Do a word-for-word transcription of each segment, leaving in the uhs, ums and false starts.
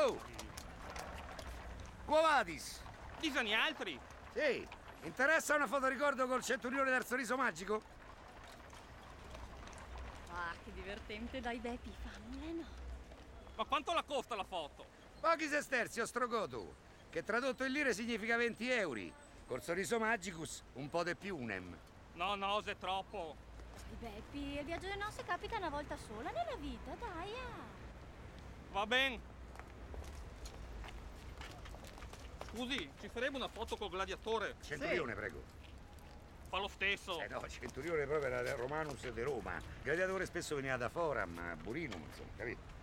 Oh! Quo vadis? Disani altri? Sì, interessa una fotoricordo col centurione del sorriso magico? Ah, che divertente, dai Beppi, fammela no. Ma quanto la costa la foto? Pochi sesterzi, ostrogoto, che tradotto in lire significa venti euro. Col sorriso magicus un po' di più unem. No, no, se è troppo. Dai Beppi, il viaggio di nozze capita una volta sola nella vita, dai ah. Va bene. Scusi, ci farebbe una foto col gladiatore? Centurione, sì. Prego. Fa lo stesso. Eh no, centurione proprio era del Romanus di Roma. Gladiatore spesso veniva da Forum, Burinum, insomma, capito?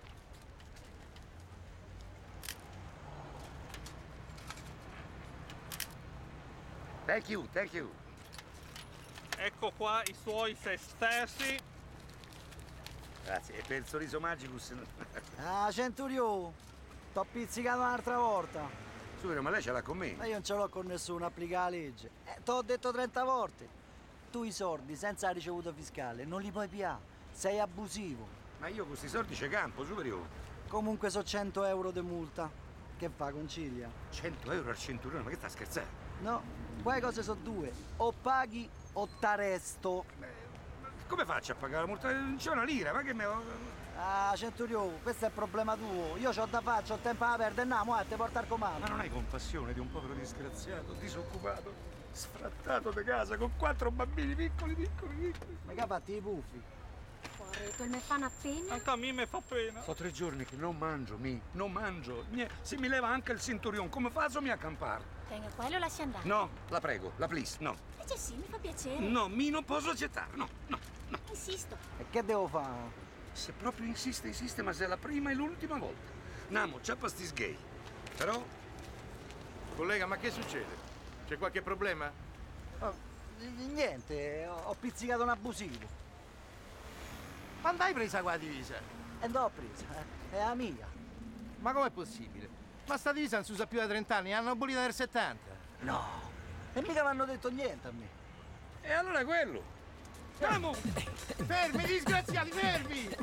Thank you, thank you. Ecco qua i suoi sesterzi. Grazie, e per il sorriso magicus... Ah, Centurione, t'ho pizzicato un'altra volta. Subito, ma lei ce l'ha con me? Ma io non ce l'ho con nessuno, applica la legge. Eh, t'ho detto trenta volte. Tu i soldi, senza ricevuto fiscale, non li puoi pigliare. Sei abusivo. Ma io con questi soldi c'è campo, superiore. Comunque so cento euro di multa. Che fa, concilia? cento euro al centurione, ma che sta scherzando? No, quelle cose sono due. O paghi o t'arresto. Come faccio a pagare la multa? Non c'è una lira, ma che me... Ah, Centurione, questo è il problema tuo. Io c'ho da fare, c'ho tempo da perdere, andiamo, eh, te porta al comando. Ma non hai compassione di un povero disgraziato, disoccupato, sfrattato di casa, con quattro bambini piccoli, piccoli, piccoli. Ma che ha fatto i puffi? Porretto, me fanno appena. Anche a me mi fa pena. So tre giorni che non mangio, mi, non mangio. Se mi leva anche il centurion, come faccio a accampare? Tenga, quello lasci andare. No, la prego, la please, no. Invece sì, mi fa piacere. No, mi non posso accettare, no, no, no. Insisto. E che devo fare? Se proprio insiste, insiste, ma se è la prima e l'ultima volta. Namo, ciappa sti sgay. Però... Collega, ma che succede? C'è qualche problema? Oh, niente, ho, ho pizzicato un abusivo. Quando hai presa qua la divisa? E l'ho presa, eh? È la mia. Ma com'è possibile? Ma sta divisa non si usa più da trenta anni, l'hanno abolita nel settanta. No, e mica mi hanno detto niente a me. E allora quello? Namo! Fermi, disgraziati, fermi!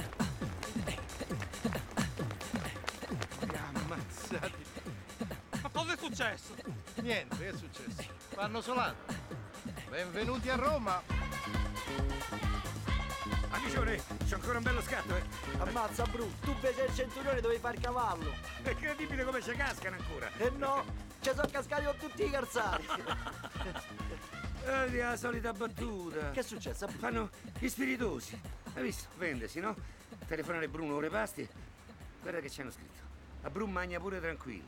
Ammazzati. Ma cosa è successo? Niente, che è successo? Fanno solato. Benvenuti a Roma. Amicione, c'è ancora un bello scatto, eh? Ammazza, Bru, tu invece il centurione dovevi fare il cavallo. È incredibile come ci cascano ancora. E no, ci sono cascati con tutti i calzari. Eh, la solita battuta. Che è successo? Bru? Fanno gli spiritosi. Hai visto? Vendesi, no? Telefonare Bruno ore pasti. Guarda che ci hanno scritto. A Bruno magna pure tranquillo.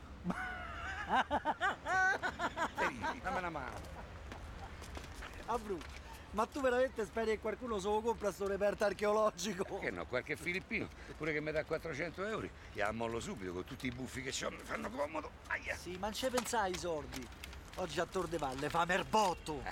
Ehi, dammi una mano. Ah, Bru, ma tu veramente speri che qualcuno se lo compra sto reperto archeologico? Che no, qualche filippino, pure che mi dà quattrocento euro, gliela ammollo subito con tutti i buffi che c'ho, mi fanno comodo. Aia. Sì, ma non ci pensai ai soldi. Oggi a Tor de Valle fa merbotto.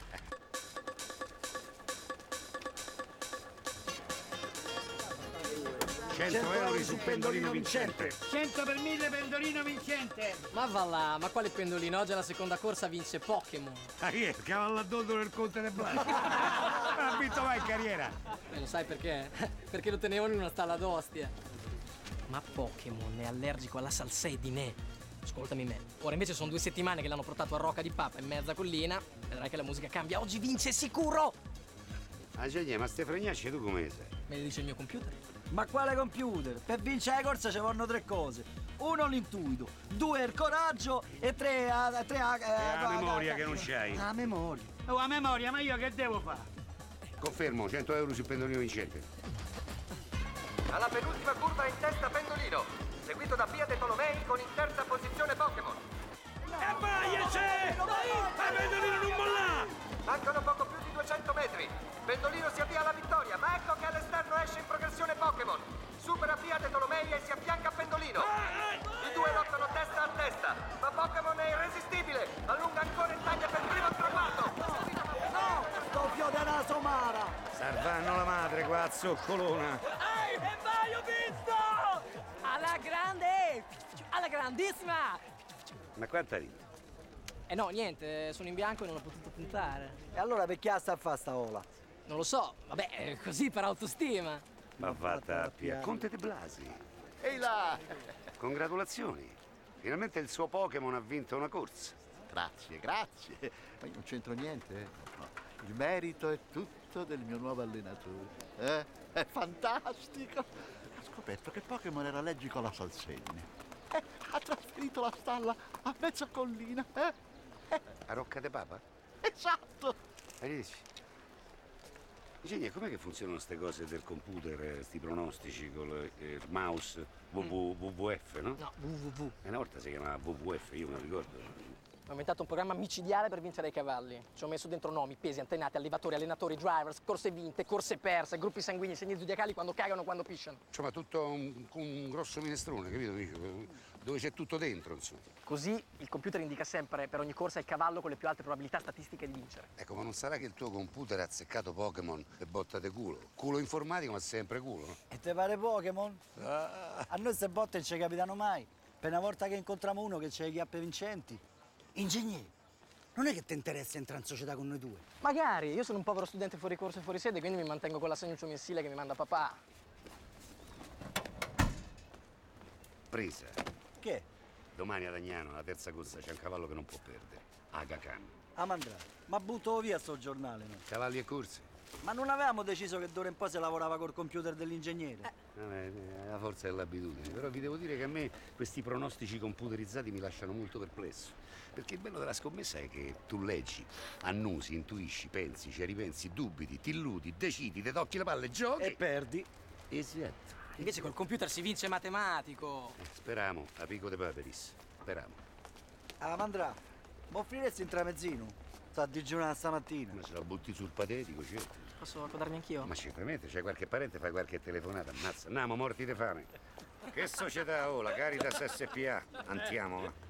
cento euro su pendolino vincente. cento per mille pendolino vincente. Ma va là, ma quale pendolino? Oggi alla seconda corsa vince Pokémon. Ah, chi è? Il cavallo a dondo del Conte del Blanco. Ha vinto mai in carriera. E lo sai perché? Perché lo tenevano in una stalla d'ostia. Ma Pokémon è allergico alla salsedine. Ascoltami me. Ora invece sono due settimane che l'hanno portato a Rocca di Papa in mezza collina. Vedrai che la musica cambia. Oggi vince sicuro! Ah, già, ma ste fregnacce tu come sei? Me lo dice il mio computer. Ma quale computer? Per vincere la corsa ci vogliono tre cose. Uno l'intuito, due il coraggio e tre a... tre a... È la memoria che non c'hai. La memoria. Oh, a memoria, ma io che devo fare? Confermo, cento euro sul pendolino vincente. Alla penultima curva in testa Pendolino, seguito da Pia De Tolomei con in terza posizione Pokémon. E vai, c'è! Ma pendolino non molla! Mancano poco più di duecento metri. Pendolino si avvia alla vittoria, ma ecco che all'esterno esce in progressione Pokémon. Supera Pia De Tolomei e si affianca a Pendolino. I due lottano testa a testa, ma Pokémon è irresistibile. Allunga ancora in taglia per primo traguardo. No! Sto fio da naso mara! Sarvanno la madre qua a zoccolona. Ehi, e vai, ho visto! Alla grande! Alla grandissima! Ma quanto hai vinto? Eh no, niente, sono in bianco e non ho potuto puntare. E allora perché sta a fa sta ola? Non lo so, vabbè, così per autostima. Ma fatta a Pia, Conte de Blasi. Ehi là! Congratulazioni. Finalmente il suo Pokémon ha vinto una corsa. Grazie, grazie. Ma io non c'entro niente. eh. No, il merito è tutto del mio nuovo allenatore. Eh? È fantastico. Ha scoperto che Pokémon era allergico alla salsedine. Eh, ha trasferito la stalla a mezza collina. Eh? A Rocca de Papa? Esatto. E gli dici? Ingegnere, com'è che funzionano queste cose del computer, questi pronostici con il eh, mouse W W F, no? No, www. E una volta si chiamava W W F, io me lo ricordo. Ho inventato un programma micidiale per vincere i cavalli. Ci ho messo dentro nomi, pesi, antenati, allevatori, allenatori, drivers, corse vinte, corse perse, gruppi sanguigni, segni zodiacali, quando cagano, quando pisciano. Insomma, tutto un, un grosso minestrone, capito, amico? Dove c'è tutto dentro, insomma. Così il computer indica sempre per ogni corsa il cavallo con le più alte probabilità statistiche di vincere. Ecco, ma non sarà che il tuo computer ha azzeccato Pokémon e botta de culo? Culo informatico, ma sempre culo, no? E te pare Pokémon? Ah. A noi ste botte non ci capitano mai. Per una volta che incontriamo uno che c'è le chiappe vincenti. Ingegnere, non è che ti interessa entrare in società con noi due? Magari, io sono un povero studente fuori corso e fuori sede, quindi mi mantengo con l'assegno mensile che mi manda papà. Presa. Che? Domani ad Agnano, alla terza corsa, c'è un cavallo che non può perdere. Aga Khan. Amandrà, ma butto via sto giornale, no? Cavalli e corse. Ma non avevamo deciso che d'ora in poi si lavorava col computer dell'ingegnere? Vabbè, è la forza dell'abitudine. Però vi devo dire che a me questi pronostici computerizzati mi lasciano molto perplesso. Perché il bello della scommessa è che tu leggi, annusi, intuisci, pensi, ci ripensi, dubiti, ti illudi, decidi, ti tocchi le palle, giochi. E perdi. Esatto. Invece col computer si vince matematico. Speriamo, a Pico de Paperis. Speriamo. Amandrà, mi offriresti un tramezzino? Sto a digiunare stamattina. Ma se la butti sul patetico, certo. Posso accodarmi anch'io? Ma certamente, c'è qualche parente, fai qualche telefonata, ammazza. Andiamo, morti di fame. Che società ho? La Caritas S P A. Andiamo, va.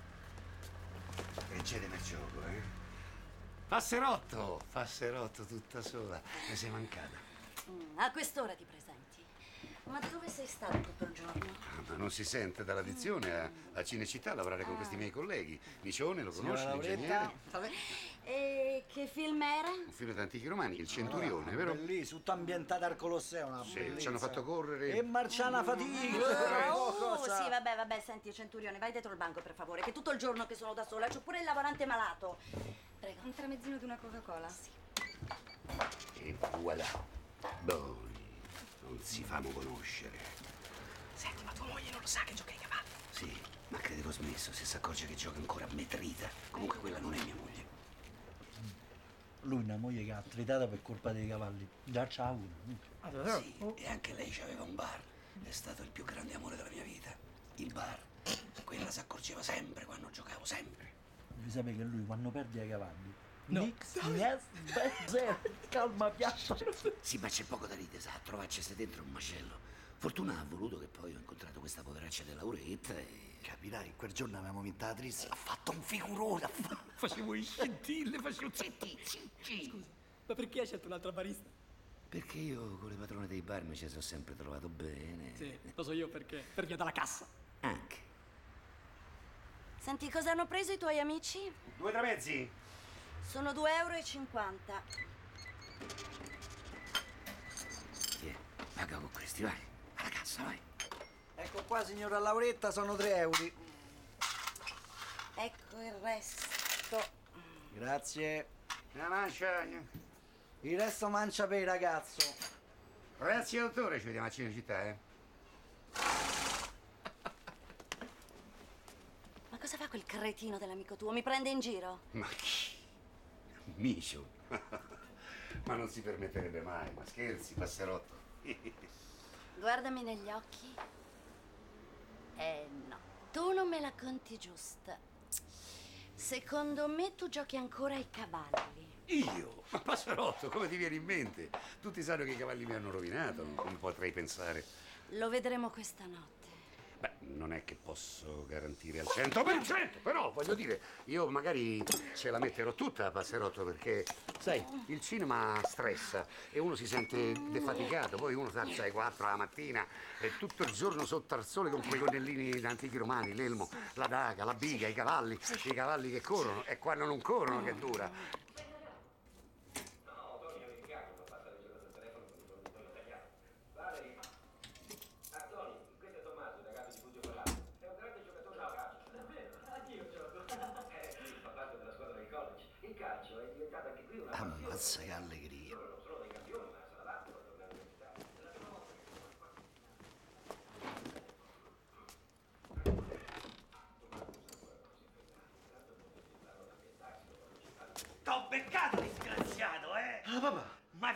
Reggete nel gioco, eh? Passerotto! Passerotto tutta sola. Mi sei mancata. Mm, a quest'ora ti presenti. Ma dove sei stato tutto il giorno? Ah, ma non si sente dalla dizione a, a Cinecittà a lavorare con questi miei colleghi. Micione, lo conosci, Signora l'ingegnere? Lauretta. Salve. E che film era? Un film di antichi romani, Il Centurione, vero? Bellissimo, tutto ambientato al Colosseo, una Sì, bellezza. ci hanno fatto correre. E marciana fatica. Oh, cosa? sì, vabbè, vabbè, senti, Centurione, vai dietro il banco, per favore, che tutto il giorno che sono da sola, c'ho pure il lavorante malato. Prego. Un tramezzino di una Coca-Cola? Sì. E voilà. Boh, non si famo conoscere. Senti, ma tua moglie non lo sa che gioca ai cavalli? Sì, ma crede che ho smesso se si accorge che gioca ancora a metrita. Comunque quella non è mia moglie. Lui una moglie che ha tritata per colpa dei cavalli. Già c'ha uno. Sì, e anche lei aveva un bar. È stato il più grande amore della mia vita. Il bar. Quella si accorgeva sempre quando giocavo, sempre. Devi sapere che lui quando perde ai cavalli. No. Nix, yes, beh, zero. Calma, piatto. Sì, ma c'è poco da ridere, sa, trovarci dentro un macello. Fortuna ha voluto che poi ho incontrato questa poveraccia della Lauretta e... Capirai, quel giorno avevamo vinto la tris. Ha fatto un figurone. ha fa- Facevo i scintille, facevo zitti, zitti. Ma perché hai scelto un'altra barista? Perché io con le padrone dei bar mi ci sono sempre trovato bene. Sì, lo so io perché. Per via dalla cassa. Anche. Senti, cosa hanno preso i tuoi amici? Due tramezzi? Sono due euro e cinquanta. Tiè, paga con questi, vai. Alla cassa, vai. Ecco qua, signora Lauretta, sono tre euro. Ecco il resto. Grazie. La mancia. Il resto mancia per il ragazzo. Grazie, dottore, ci vediamo a Cinecittà, eh. Ma cosa fa quel cretino dell'amico tuo? Mi prende in giro? Ma chi? Micio. Ma non si permetterebbe mai, ma scherzi, passerotto. Guardami negli occhi. Eh no, tu non me la conti giusta. Secondo me tu giochi ancora ai cavalli. Io? Ma passerotto, come ti viene in mente? Tutti sanno che i cavalli mi hanno rovinato, non potrei pensare. Lo vedremo questa notte. Beh, non è che posso garantire al cento per cento, però voglio dire, io magari ce la metterò tutta, passerotto, perché, sai, il cinema stressa e uno si sente defaticato, poi uno sta alle quattro la mattina e tutto il giorno sotto al sole con quei gonnellini da antichi romani, l'elmo, la daga, la biga, i cavalli, i cavalli che corrono e quando non corrono che dura.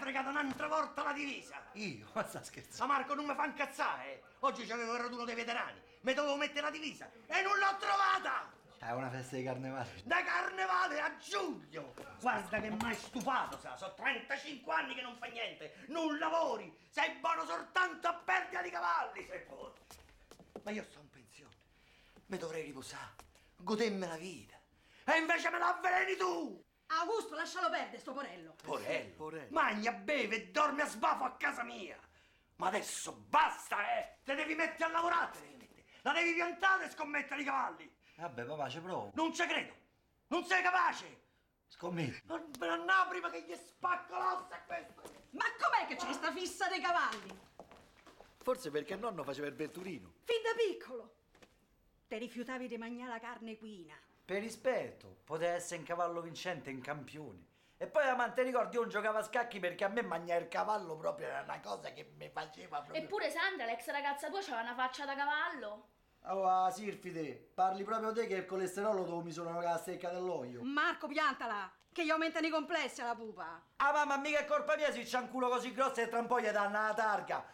fregato un'altra volta la divisa? Io? Ma sta scherzando? Ma Marco, non mi fa incazzare. Oggi c'avevo il raduno dei veterani. Mi dovevo mettere la divisa e non l'ho trovata! È una festa di carnevale. Da carnevale a giugno! Guarda che mai stufato, sa. Sono trentacinque anni che non fai niente. Non lavori. Sei buono soltanto a perdere i cavalli, sei buono. Ma io sto in pensione. Mi dovrei riposare. Godermi la vita. E invece me la avveleni tu! Augusto, lascialo perdere, sto porello. Porello? Porello. Magna, beve e dorme a sbafo a casa mia. Ma adesso basta, eh! Te devi mettere a lavorare, te devi mettere. La devi piantare e scommettere i cavalli. Vabbè, papà, ci provo. Non ci credo. Non sei capace. Scommetti. Non me ne andavo prima che gli spacco l'ossa a questo. Ma com'è che c'è sta fissa dei cavalli? Forse perché nonno faceva il vetturino. Fin da piccolo. Te rifiutavi di mangiare la carne quina. Per rispetto, poteva essere un cavallo vincente, un campione. E poi, amante, ricordi, io non giocavo a scacchi perché a me mangiare il cavallo proprio era una cosa che mi faceva proprio... Eppure Sandra, l'ex ragazza tua, c'aveva una faccia da cavallo. Allora, Sirfide, parli proprio te che il colesterolo dove mi sono con la stecca dell'olio. Marco, piantala, che gli aumentano i complessi alla pupa. Ah, mamma, mica è colpa mia se c'ha un culo così grosso e tra un po' gli danno la targa.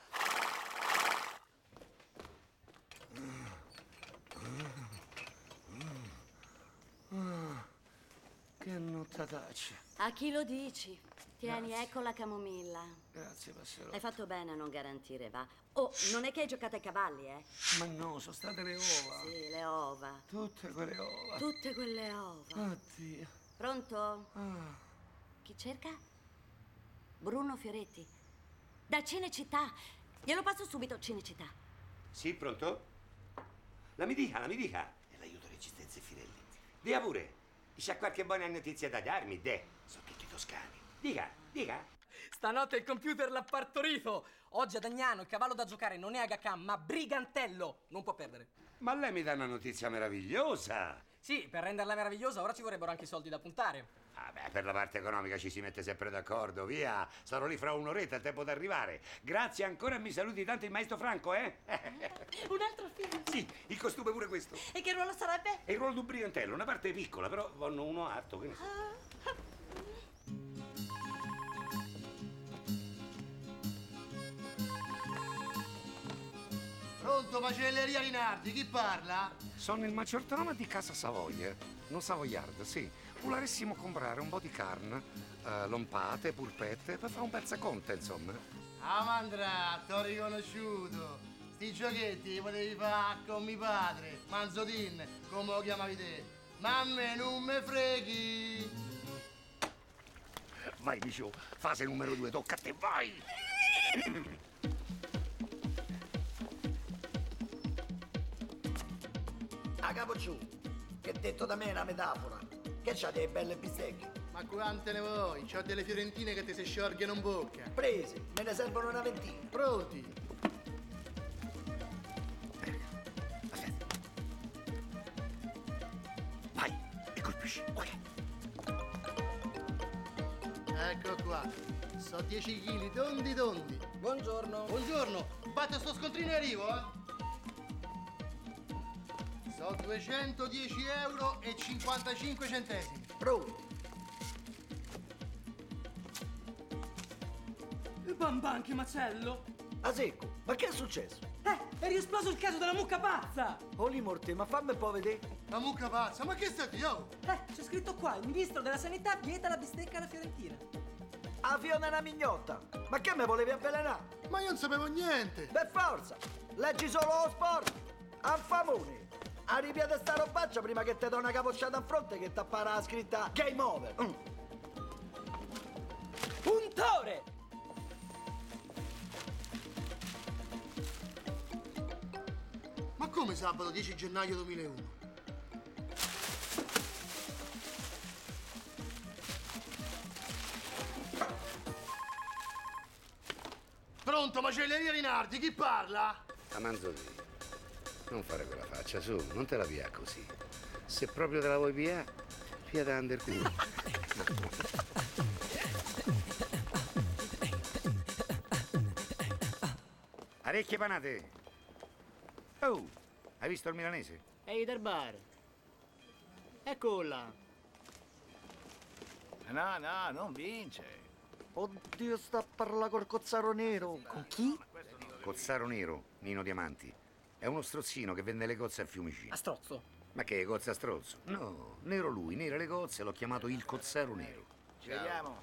Che nottataccia. A chi lo dici? Tieni, Grazie. ecco la camomilla. Grazie, passerò. Hai fatto bene a non garantire, va. Oh, non è che hai giocato ai cavalli, eh? Ma no, sono state le ova. Sì, le ova. Tutte quelle ova. Tutte quelle ova. Oddio. Pronto? Ah. Chi cerca? Bruno Fioretti. Da Cinecittà. Glielo passo subito, Cinecittà. Sì, pronto? La mi dica, la mi dica. E l'aiuto Resistenze Firelli. Dia pure. C'ha qualche buona notizia da darmi, de. Sono tutti toscani. Dica, dica. Stanotte il computer l'ha partorito. Oggi ad Agnano il cavallo da giocare non è Aga Khan, ma Brigantello. Non può perdere. Ma lei mi dà una notizia meravigliosa. Sì, per renderla meravigliosa ora ci vorrebbero anche i soldi da puntare. Ah beh, per la parte economica ci si mette sempre d'accordo, via. Sarò lì fra un'oretta, il tempo d'arrivare. Grazie ancora e mi saluti tanto il maestro Franco, eh? Un altro film? Sì, il costume pure questo. E che ruolo sarebbe? E il ruolo di un brigantello, una parte piccola, però vanno uno alto, che ne so. Pronto, macelleria Rinaldi, chi parla? Sono il maggiordomo di Casa Savoia, non Savoiardo, sì. Volessimo comprare un po' di carne, eh, lompate, pulpette, per fare un pezzaconte, insomma. Ah, Mandra, t'ho riconosciuto. Sti giochetti li potevi fare con mio padre, Manzotin, come lo chiamavi te. Ma a me non me freghi. Vai, Micio, fase numero due, tocca a te, vai! A capocciù, che detto da me è una metafora. Che c'ha delle belle bistecche? Ma quante ne vuoi? C'ho delle fiorentine che ti si sciorgano in bocca. Prese, me ne servono una ventina. Pronti? Vai, e colpisci, ok. Ecco qua. So dieci chili tondi tondi. Buongiorno. Buongiorno. Batte sto scontrino e arrivo, eh. So duecentodieci euro e cinquantacinque centesimi. Pronto? Bamban, che macello! A secco, ma che è successo? Eh, è riesploso il caso della mucca pazza! Oli morte, ma fammi un po' vedere. La mucca pazza, ma che stai io? Eh, c'è scritto qua, il ministro della sanità vieta la bistecca alla fiorentina. A Fiona è una mignotta. Ma che me volevi avvelenare? Ma io non sapevo niente. Per forza, leggi solo lo sport. Affamone. Arriviate sta robaccia prima che ti do una capocciata a fronte che t'appara la scritta Game Over. Mm. Puntore! Ma come sabato dieci gennaio duemilauno? Pronto, macelleria Rinaldi, chi parla? A Manzolini, non fare quella faccia, su, non te la via così. Se proprio te la vuoi via, via da under qui. Orecchie panate. Oh, hai visto il milanese? Ehi, del bar. Eccola. No, no, non vince. Oddio, sta a parlare col cozzaro nero. Con chi? Cozzaro Nero, Nino Diamanti. È uno strozzino che vende le cozze a Fiumicino. A strozzo. Ma che, cozze a strozzo? No, nero lui, nere le cozze, l'ho chiamato il Cozzaro Nero. Ci vediamo.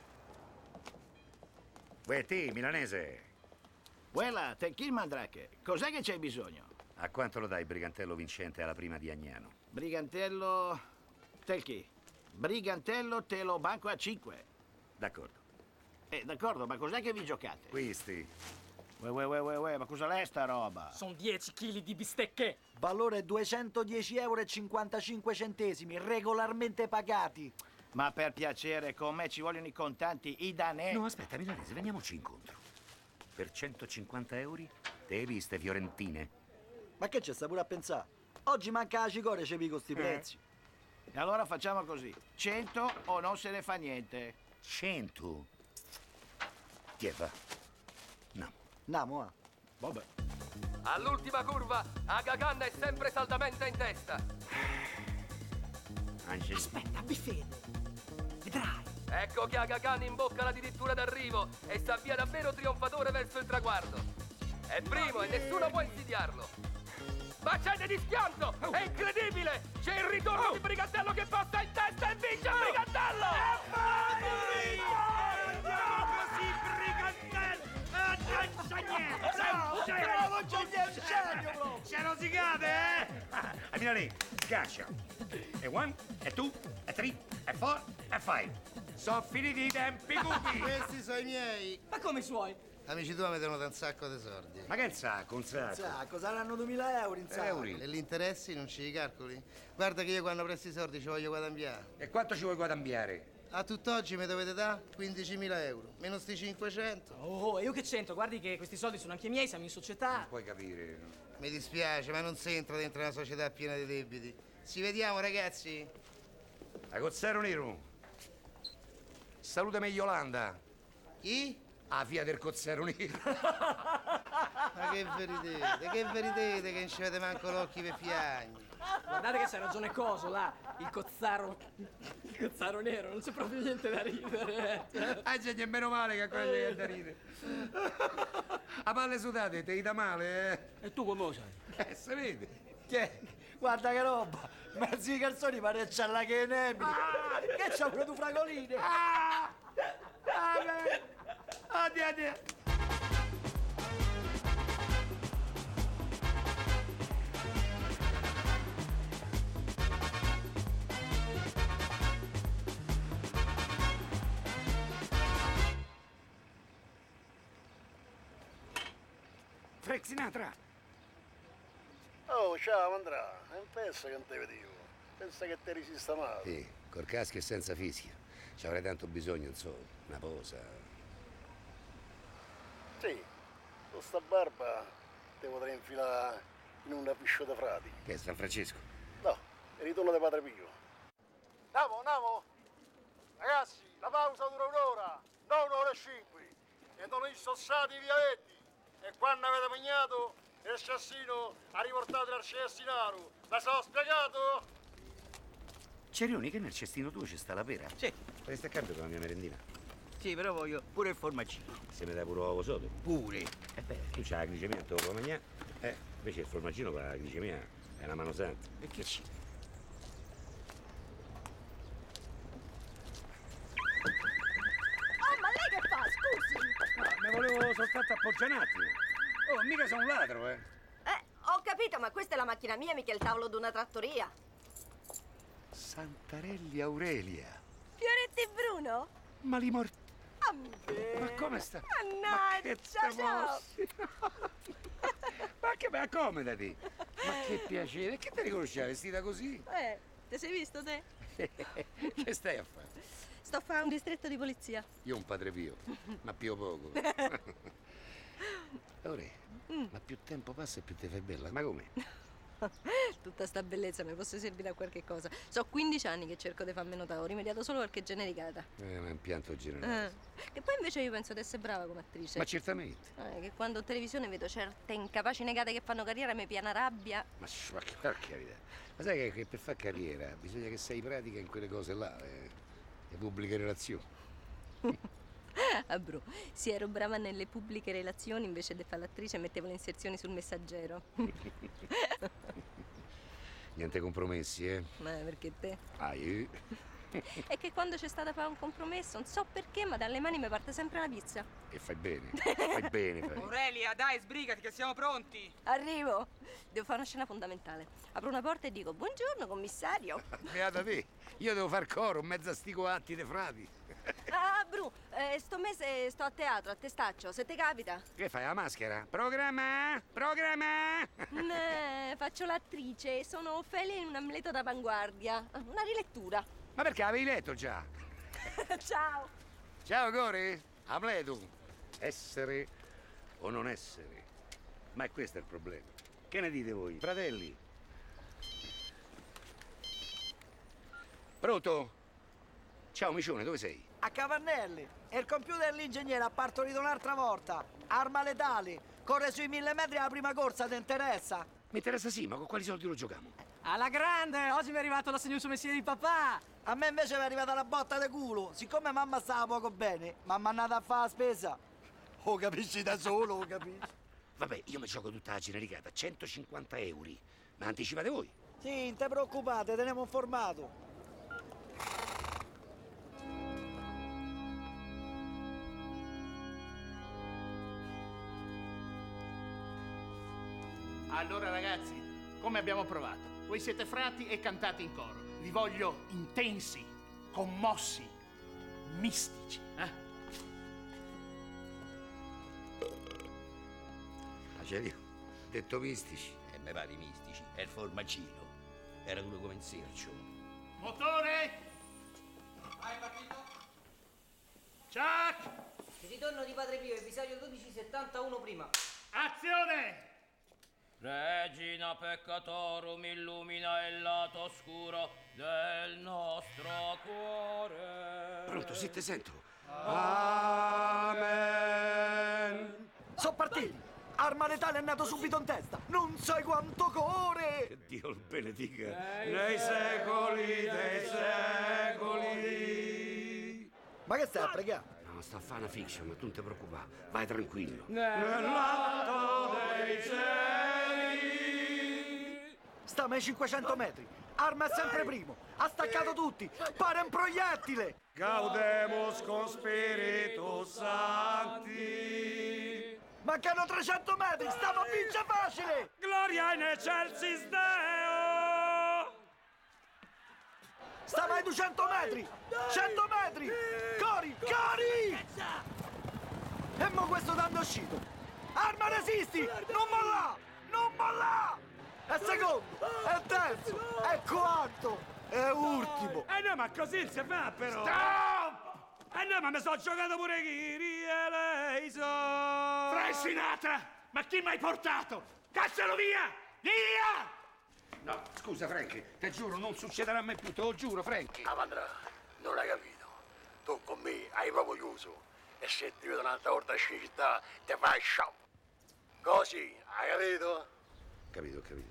Uè, te, milanese, Quella, te chi mandrache? Cos'è che c'hai bisogno? a quanto lo dai il brigantello vincente alla prima di Agnano? Brigantello... Te chi? Brigantello te lo banco a cinque. D'accordo. Eh, d'accordo, ma cos'è che vi giocate? Questi. Uè, uè, uè, uè, uè, ma cosa l'è sta roba? Sono dieci chili di bistecche. Valore duecentodieci euro e cinquantacinque centesimi, regolarmente pagati. Ma per piacere, con me ci vogliono i contanti, i danè. No, aspetta, milanese, veniamoci incontro. Per centocinquanta euro te hai viste fiorentine? Ma che c'è sta pure a pensare? Oggi manca la cicoria e ci pico sti prezzi. E allora facciamo così, cento o non se ne fa niente. Cento? Chi è, va? No. Andiamo, ah. Vabbè. All'ultima curva, Aga Khan è sempre saldamente in testa. Angeli. Aspetta, abbi fede. Vedrai. Ecco che Aga Khan imbocca la dirittura d'arrivo e si avvia davvero trionfatore verso il traguardo. È primo e nessuno può insidiarlo. Ma c'è di schianto! È incredibile! C'è il ritorno di Brigantello che passa in testa e vince il Brigantello! Così, Brigantello! Annaccia niente! No, non c'è niente, genio, bro! C'è rosicate, eh? Ah, milanese, scaccia. E one, e two, e three, e four, e five. Sono finiti i tempi cupi! Questi sono i miei. Ma come i suoi? Amici tuoi mi danno un sacco di soldi. Ma che il sacco, un sacco? Sacco, saranno duemila euro in sacco. Euri. E gli interessi non ci calcoli? Guarda che io quando presto i soldi ci voglio guadagnare. E quanto ci vuoi guadagnare? A tutt'oggi mi dovete dare quindicimila euro. Meno sti cinquecento. Oh, e io che c'entro? Guardi che questi soldi sono anche miei, siamo in società. Non puoi capire. Mi dispiace, ma non si entra dentro una società piena di debiti. Ci vediamo, ragazzi. A Cozzaro Nero. Salutami Yolanda. Chi? A via del Cozzaro Nero. Ma che veritete, che veritete che non ci avete manco l'occhio per piagni. Guardate che c'è ragione coso là, il cozzaro. Il cozzaro nero, non c'è proprio niente da ridere. Ah, c'è nemmeno male che ancora c'è niente da ridere. A palle sudate, te dà male, eh? E tu come lo sai? Eh, si vede. Che? Guarda che roba! Mezzi di calzoni pare c'ha la che nebili! Ah, che c'ha pure tu fragolini! Ah! Ah, beh. Addio, addio. Frank Sinatra. Oh, ciao Andrea, non pensa che non te vedevo, pensa che te resista male. Sì, col casco e senza fischio. Ci avrei tanto bisogno, insomma, una posa. Sì, con sta barba te potrei infilare in una pisciata frati. Che è San Francesco? No, il ritorno di Padre Pio. Andiamo, andiamo! Ragazzi, la pausa dura un'ora, non un'ora e cinque. E non insossate i vialetti. E quando avete bagnato, il scassino ha riportato al cestinaro. Ma so spiegato? Cerioni, che nel cestino tuo ci sta la pera? Sì. Potresti accanto con la mia merendina? Sì, però voglio pure il formaggino. Se mi dai pure uovo sodo? Pure. Eh beh, tu c'hai la glicemia, te lo puoi mangiare. Eh, invece il formaggino con la glicemia è una mano santa. E che ci... Oh, ma lei che fa? Scusi! No, mi volevo soltanto appoggiare un attimo. Oh, mica sono un ladro, eh. Eh, ho capito, ma questa è la macchina mia, mica il tavolo di una trattoria. Santarelli Aurelia. Fioretti Bruno? Ma li morti. Ambe. Ma come sta? Mannaggia, ciao! mossi? Ma che ma accomodati! Ma che piacere! Che ti riconosci vestita così? Eh, ti sei visto te? Che stai a fare? Sto a fare un distretto di polizia. Io un Padre Pio, ma Pio poco. Ora, Mm. ma più tempo passa e più ti fai bella. Ma come? Tutta sta bellezza mi fosse servita a qualche cosa. So quindici anni che cerco di farmi notare, ho rimediato solo qualche genericata. Eh, ma impianto generale. Eh. Che poi invece io penso di essere brava come attrice. Ma certamente. Eh, che quando in televisione vedo certe incapaci negate che fanno carriera mi piana rabbia. Ma, ma che per carità. Ma sai che, che per fare carriera bisogna che sei pratica in quelle cose là, eh, le pubbliche relazioni. Ah, bro, se ero brava nelle pubbliche relazioni, invece di fare l'attrice mettevo le inserzioni sul Messaggero. Niente compromessi, eh? Ma perché te? Ah, io... È che quando c'è stata fare un compromesso, non so perché, ma dalle mani mi parte sempre una pizza. E fai bene, fai bene, fai. Aurelia, dai, sbrigati che siamo pronti. Arrivo. Devo fare una scena fondamentale. Apro una porta e dico, buongiorno, commissario. Beata te, io devo far coro, in mezzo a sti coatti dei frati. Ah, Bru, eh, sto mese sto a teatro, a Testaccio, se ti capita. Che fai, la maschera? Programma? Programma? Ne, faccio l'attrice, sono Ofelia in un Amleto d'avanguardia. Una rilettura. Ma perché avevi letto già? Ciao. Ciao, Core. Amleto. Essere o non essere? Ma è questo il problema. Che ne dite voi, fratelli? Pronto? Ciao, Micione, dove sei? A Cavannelli. E il computer dell'ingegnere ha partorito un'altra volta. Arma letali. Corre sui mille metri alla prima corsa, ti interessa? Mi interessa sì, ma con quali soldi lo giochiamo? Alla grande! Oggi mi è arrivato l'assegno su mestiere di papà! A me invece mi è arrivata la botta di culo. Siccome mamma stava poco bene, mamma è andata a fare la spesa. Oh, capisci da solo, oh, capisci? Vabbè, io mi gioco tutta la genericata, centocinquanta euro. Ma anticipate voi? Sì, non ti preoccupate, teniamo informato. Allora ragazzi, come abbiamo provato? Voi siete frati e cantate in coro. Vi voglio intensi, commossi, mistici, eh? Acelio, detto mistici. E me pare mistici, è il formaggino. Era duro come un sercio. Motore! Hai partito? Chuck! Il ritorno di Padre Pio, episodio dodici settantuno prima. Azione! Regina peccatorum, illumina il lato oscuro del nostro cuore. Pronto, sì, te sento. Amen. Sono partiti. Arma letale è nato subito in testa. Non sai quanto core. Che Dio lo benedica. Nei secoli dei secoli. Ma che stai a pregare? No, sta a fare una fiction, ma tu non ti preoccupare. Vai tranquillo. Nell'alto dei cieli. Stiamo ai cinquecento metri. Arma è sempre primo. Ha staccato tutti. Pare un proiettile. Gaudemus con spiritu santi. Mancano trecento metri. Stiamo a vincere facile. Gloria in excelsis Deo. Stiamo ai duecento metri. cento metri. Cori, cori. E mo questo danno uscito. Arma resisti. Non molla. Non molla. È secondo, è terzo, è quarto, è ultimo. Eh no, ma così non si fa però. Stop! Eh no, ma mi sono giocato pure Kiri e lei so. Frank Sinatra! Ma chi mi hai portato? Caccialo via! Via! No, scusa, Frank, ti giuro, non succederà mai più, te lo giuro, Frank. Amandra, non hai capito. Tu con me hai proprio chiuso. E se ti vedo un'altra volta in città, ti fai sciao. Così, hai capito? Capito, ho capito.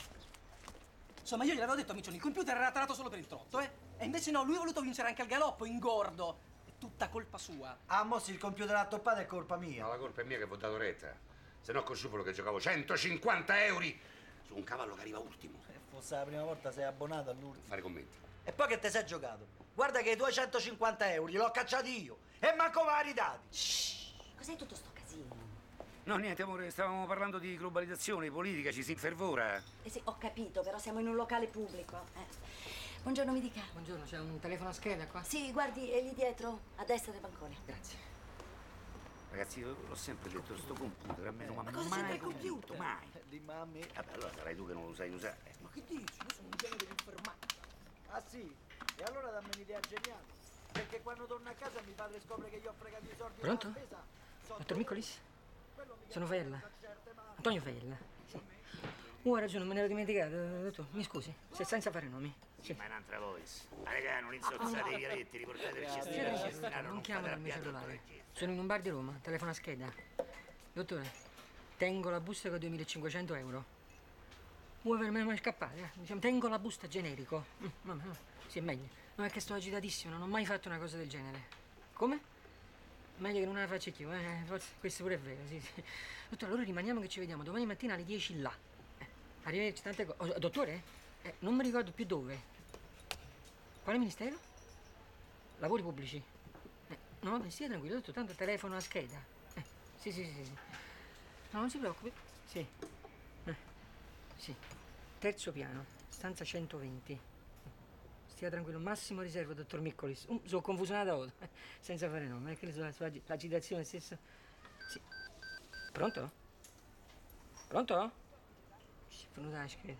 Insomma, io gliel'avevo detto, Miccioni, il computer era tarato solo per il trotto, eh? E invece no, lui ha voluto vincere anche al galoppo, ingordo. È tutta colpa sua. Ah, mo se il computer ha toppato è colpa mia. No, la colpa è mia che vi ho dato retta. Se no con Sciupolo che giocavo centocinquanta euro su un cavallo che arriva ultimo. Se fosse la prima volta sei abbonato all'ultimo. Fare commenti. E poi che te sei giocato? Guarda che i duecentocinquanta euro li ho cacciati io. E manco me li ha ridati. Shhh, cos'è tutto sto casino? No, niente, amore, stavamo parlando di globalizzazione, politica, ci si infervora. Eh sì, ho capito, però siamo in un locale pubblico. Eh. Buongiorno, mi dica. Buongiorno, c'è un telefono a scheda qua? Sì, guardi, è lì dietro, a destra del bancone. Grazie. Ragazzi, io l'ho sempre detto, sto computer a me non mi ha cosa mai c'entra il convinto, computer? mai. Di mammi. Vabbè, allora sarai tu che non lo sai usare. Ma che dici? Io sono un genio dell'informatica. Ah sì? E allora dammi un'idea geniale. Perché quando torno a casa mio padre scopre che io ho fregato i soldi Pronto? della spesa. Dottor Miccolis? Sono Fella. Antonio Fella. Sì. Oh, ha ragione, me ne ero dimenticato. Dottor, mi scusi, se senza fare nomi. Sì, ma è un'altra voice. Ma raga, non insozzate i vialetti, riportate il Sì, cestino, sì, il cestinato, non non chiamo fate dal mio arrabbiare cellulare. tutto il Sono in un bar di Roma, telefono a scheda. Dottore, tengo la busta con duemilacinquecento euro. Vuoi avermene mai scappare? Eh? Diciamo, tengo la busta generico. Mm, no, no, sì, è meglio. No, è che sto agitatissimo, non ho mai fatto una cosa del genere. Come? Meglio che non la faccia più, eh. Forse questo pure è vero, sì, sì. Dottore, allora rimaniamo che ci vediamo domani mattina alle dieci là. Eh, arrivederci, tante cose. Oh, dottore? Eh, non mi ricordo più dove. Quale ministero? Lavori pubblici. Eh, no, ma stia tranquillo, dottore, tanto telefono a scheda. Eh, sì, sì, sì, sì. No, non si preoccupi. Sì. Eh, sì. Terzo piano, stanza centoventi. Stia tranquillo, massimo riservo, dottor Miccolis. Um, sono confusionato, senza fare nome, è che sulla, sulla l'agitazione stessa. Sì. Pronto? Pronto? Si è venuta la scheda.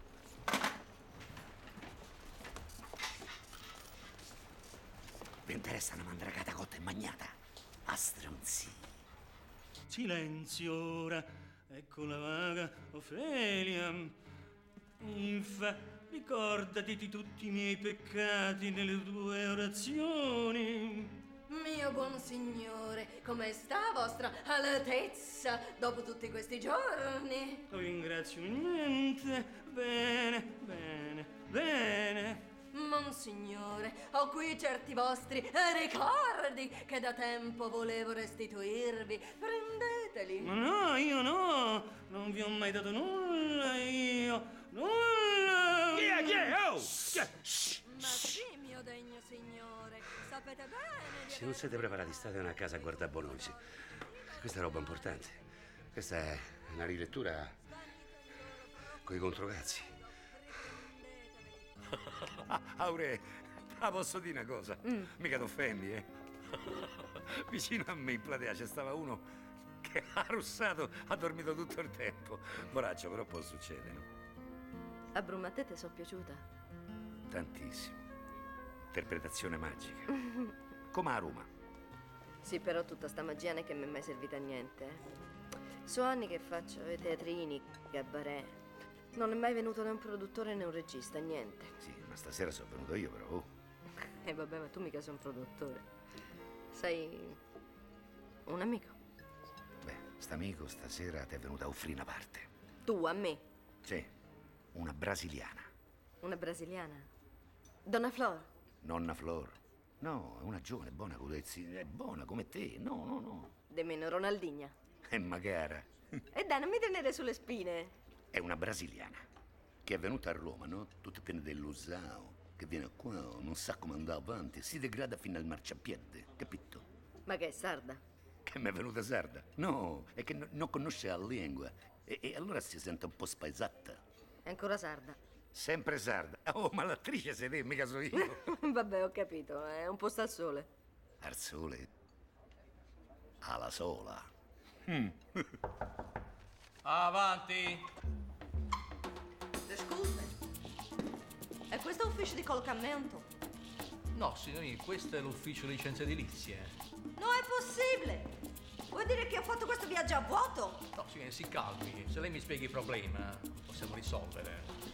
Mi interessa una mandragata cotta e magnata. A stronzi. Silenzio ora, ecco la vaga Ofelia. Infa, ricordati di tutti i miei peccati nelle tue orazioni. Mio buon signore, come sta vostra altezza dopo tutti questi giorni? Lo ringrazio umilmente. Bene, bene, bene. Monsignore, ho qui certi vostri ricordi che da tempo volevo restituirvi. Prendeteli. Ma no, io no, non vi ho mai dato nulla, io, nulla. Chi è, chi è? Oh! Chi è? Ma sì, mio degno signore, sapete bene di Se non siete preparati, state a casa a guardare Bonoisi. Questa è roba importante. Questa è una rilettura coi controcazzi. Aure, ah, posso dire una cosa? Mm. Mica t'offendi, eh? Vicino a me in platea c'è stava uno che ha russato, ha dormito tutto il tempo. Moraccio, però può succedere, no? A Bruma, a te ti sono piaciuta? Tantissimo. Interpretazione magica. Come a Roma. Sì, però tutta sta magia non è che mi è mai servita a niente. eh. So anni che faccio i teatrini, cabaret. Non è mai venuto né un produttore né un regista, niente. Sì, ma stasera sono venuto io, però. Oh. E eh, vabbè, ma tu mica sei un produttore. Sei un amico. Beh, st'amico stasera ti è venuto a offrire una parte. Tu, a me, Sì, una brasiliana. una brasiliana. Donna Flor. Nonna Flor. No, è una giovane, buona codezzi. È buona come te. No, no, no. De meno Ronaldinha. È magara. E dai, non mi tenere sulle spine. È una brasiliana che è venuta a Roma, no? Tutta piena dell'usao, che viene qua, non sa come andare avanti, si degrada fino al marciapiede, capito? Ma che è sarda? Che mi è venuta sarda? No, è che no- non conosce la lingua e, e allora si sente un po' spaesata. È ancora sarda. Sempre sarda. Oh, ma l'attrice sei te, mica so io. Vabbè, ho capito, è un posto al sole. Al sole? Alla sola. Mm. Avanti. Scusa. È questo ufficio di collocamento? No, signori, questo è l'ufficio licenze edilizie. No, è possibile! Vuol dire che ho fatto questo viaggio a vuoto? No, signori, si calmi. Se lei mi spieghi il problema, possiamo risolvere.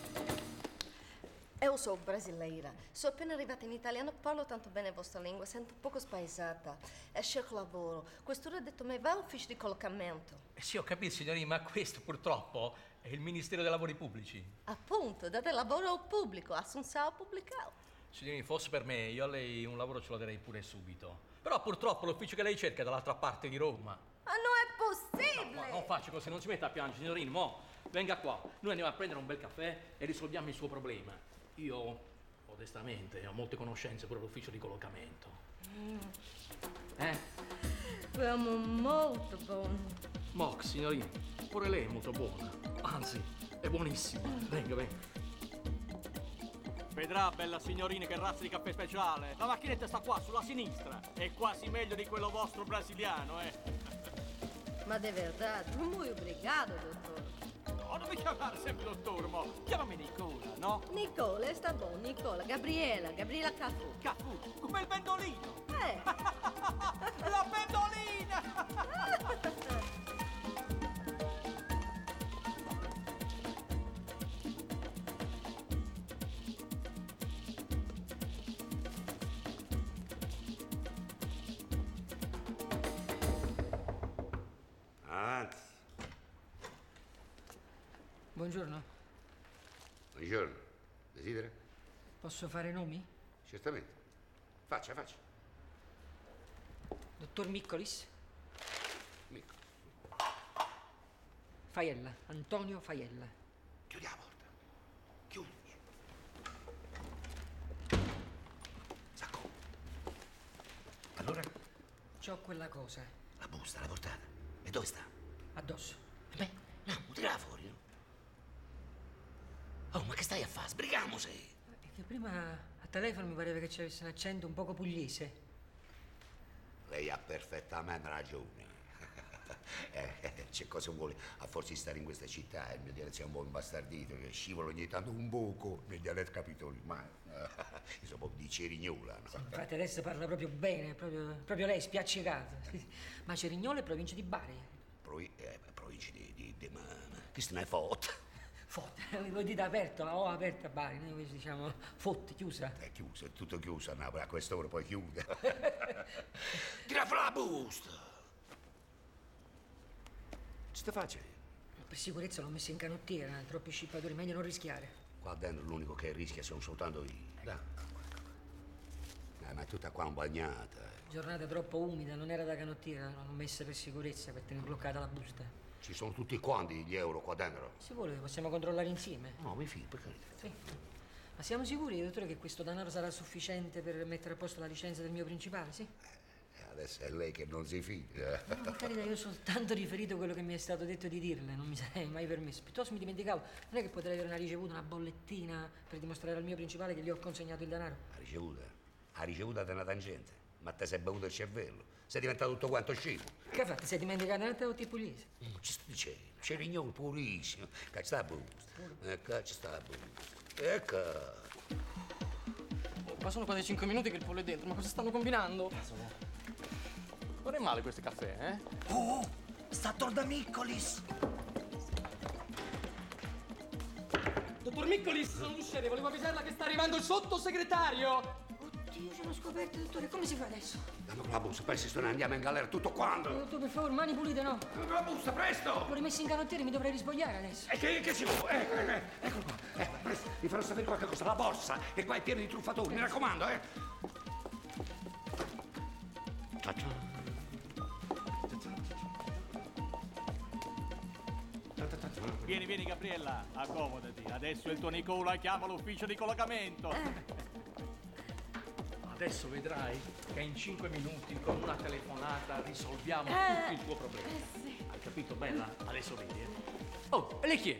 Io sono brasileira. Sono appena arrivata in Italia, non parlo tanto bene la vostra lingua, sento un poco spaesata. E cerco lavoro. Quest'ora ha detto a me, vai all'ufficio di collocamento. Eh sì, ho capito, signori, ma questo purtroppo è il Ministero dei Lavori Pubblici. Appunto, date lavoro al pubblico, assunzione pubblica. Signori, fosse per me, io a lei un lavoro ce lo darei pure subito. Però purtroppo l'ufficio che lei cerca è dall'altra parte di Roma. Ma non è possibile! Ma non faccia così, non si metta a piangere, signorino, mo. Venga qua, noi andiamo a prendere un bel caffè e risolviamo il suo problema. Io, modestamente, ho molte conoscenze pure all'ufficio di collocamento. Mm. Eh? Siamo molto buoni. Moc, signorina, pure lei è molto buona. Anzi, è buonissima. Venga, venga. Vedrà, bella signorina, che razza di caffè speciale. La macchinetta sta qua, sulla sinistra. È quasi meglio di quello vostro brasiliano, eh. Ma de verdade, muy obrigado, dottore. No, non mi chiamare sempre dottore, mo. Chiamami Nicola, no? Nicola, sta buono, Nicola. Gabriela, Gabriela Cafu. Cafu, come il pendolino. Eh. La pendolina! Avanti. Buongiorno, Buongiorno. Desidera? posso fare nomi? Certamente. Faccia, faccia. Dottor Miccolis? Micco. Faiella, Antonio Faiella. Chiudi la porta. Chiudi. Sacco. Allora? C'ho quella cosa. La busta, la portata. E dove sta? Addosso. Beh, no, tirala fuori, no? Oh, ma che stai a fare? Sbrigamoci! È che prima a telefono mi pareva che c'avesse un accento un poco pugliese. Lei ha perfettamente ragione. eh, c'è cosa vuole a forza di stare in questa città, il mio dialetto è un po' imbastardito, che scivola ogni tanto un poco, il mio dialetto capito ma io sono un po' di Cerignola, no? Sì, infatti adesso parla proprio bene, proprio, proprio lei, spiaccicato. Ma Cerignola è provincia di Bari. Provi- eh, provincia di, di, di ma, che se ne è fotta? Fotte, lo dite aperto, ma ho aperto a Bari, noi invece diciamo fotte, chiusa. È chiusa, è tutto chiuso a Napoli, a quest'ora poi chiude. Tira fuori la busta! Che stai facendo? Per sicurezza l'ho messo in canottiera, troppi scippatori, meglio non rischiare. Qua dentro l'unico che rischia sono soltanto io. Dai. Eh, ma è tutta qua bagnata. eh. Giornata troppo umida, non era da canottiera, l'ho messa per sicurezza, per tenere bloccata la busta. Ci sono tutti quanti gli euro qua dentro? Se vuole possiamo controllare insieme. No, mi fido, per carità. Sì. Ma siamo sicuri, dottore, che questo denaro sarà sufficiente per mettere a posto la licenza del mio principale, sì? Eh, adesso è lei che non si fida. No, per carità, io ho soltanto riferito quello che mi è stato detto di dirle, non mi sarei mai permesso. Piuttosto mi dimenticavo, non è che potrei avere una ricevuta, una bollettina per dimostrare al mio principale che gli ho consegnato il denaro. Ha ricevuta? Ha ricevuta da una tangente. Ma te sei bevuto il cervello. Sei diventato tutto quanto scemo. Che ha fatto? Sei dimenticato un altro tipo pugliese? Non ci sto dicendo. C'è Rignone purissimo. Caccia sta busta. Eh, caccia sta busta. Ecco. Ma sono quasi cinque minuti che il pollo è dentro, ma cosa stanno combinando? Non è male questo caffè, eh? Oh, sta torda Miccolis! Dottor Miccolis, sono l'usciere, volevo avvisarla che sta arrivando il sottosegretario! Oddio, ce l'ho scoperto, dottore, come si fa adesso? Dammi con la busta, pensi se ne andiamo in galera tutto quando? Dottore, per favore, mani pulite, no? Dammi con la busta, presto! L'ho rimesso in canottiere, mi dovrei rispogliare adesso. E che, che ci vuole? Ecco, eh, eccolo qua. Eh, presto, mi farò sapere qualche cosa. La borsa, e qua è pieno di truffatori, mi raccomando, eh! Ciao. Vieni, vieni Gabriella, accomodati. Adesso il tuo Nicola chiama l'ufficio di collocamento. Adesso vedrai che in cinque minuti con una telefonata risolviamo Eh, tutto il tuo problema. eh, sì. Hai capito, bella? Adesso vedi, eh? Oh, e le chiedi?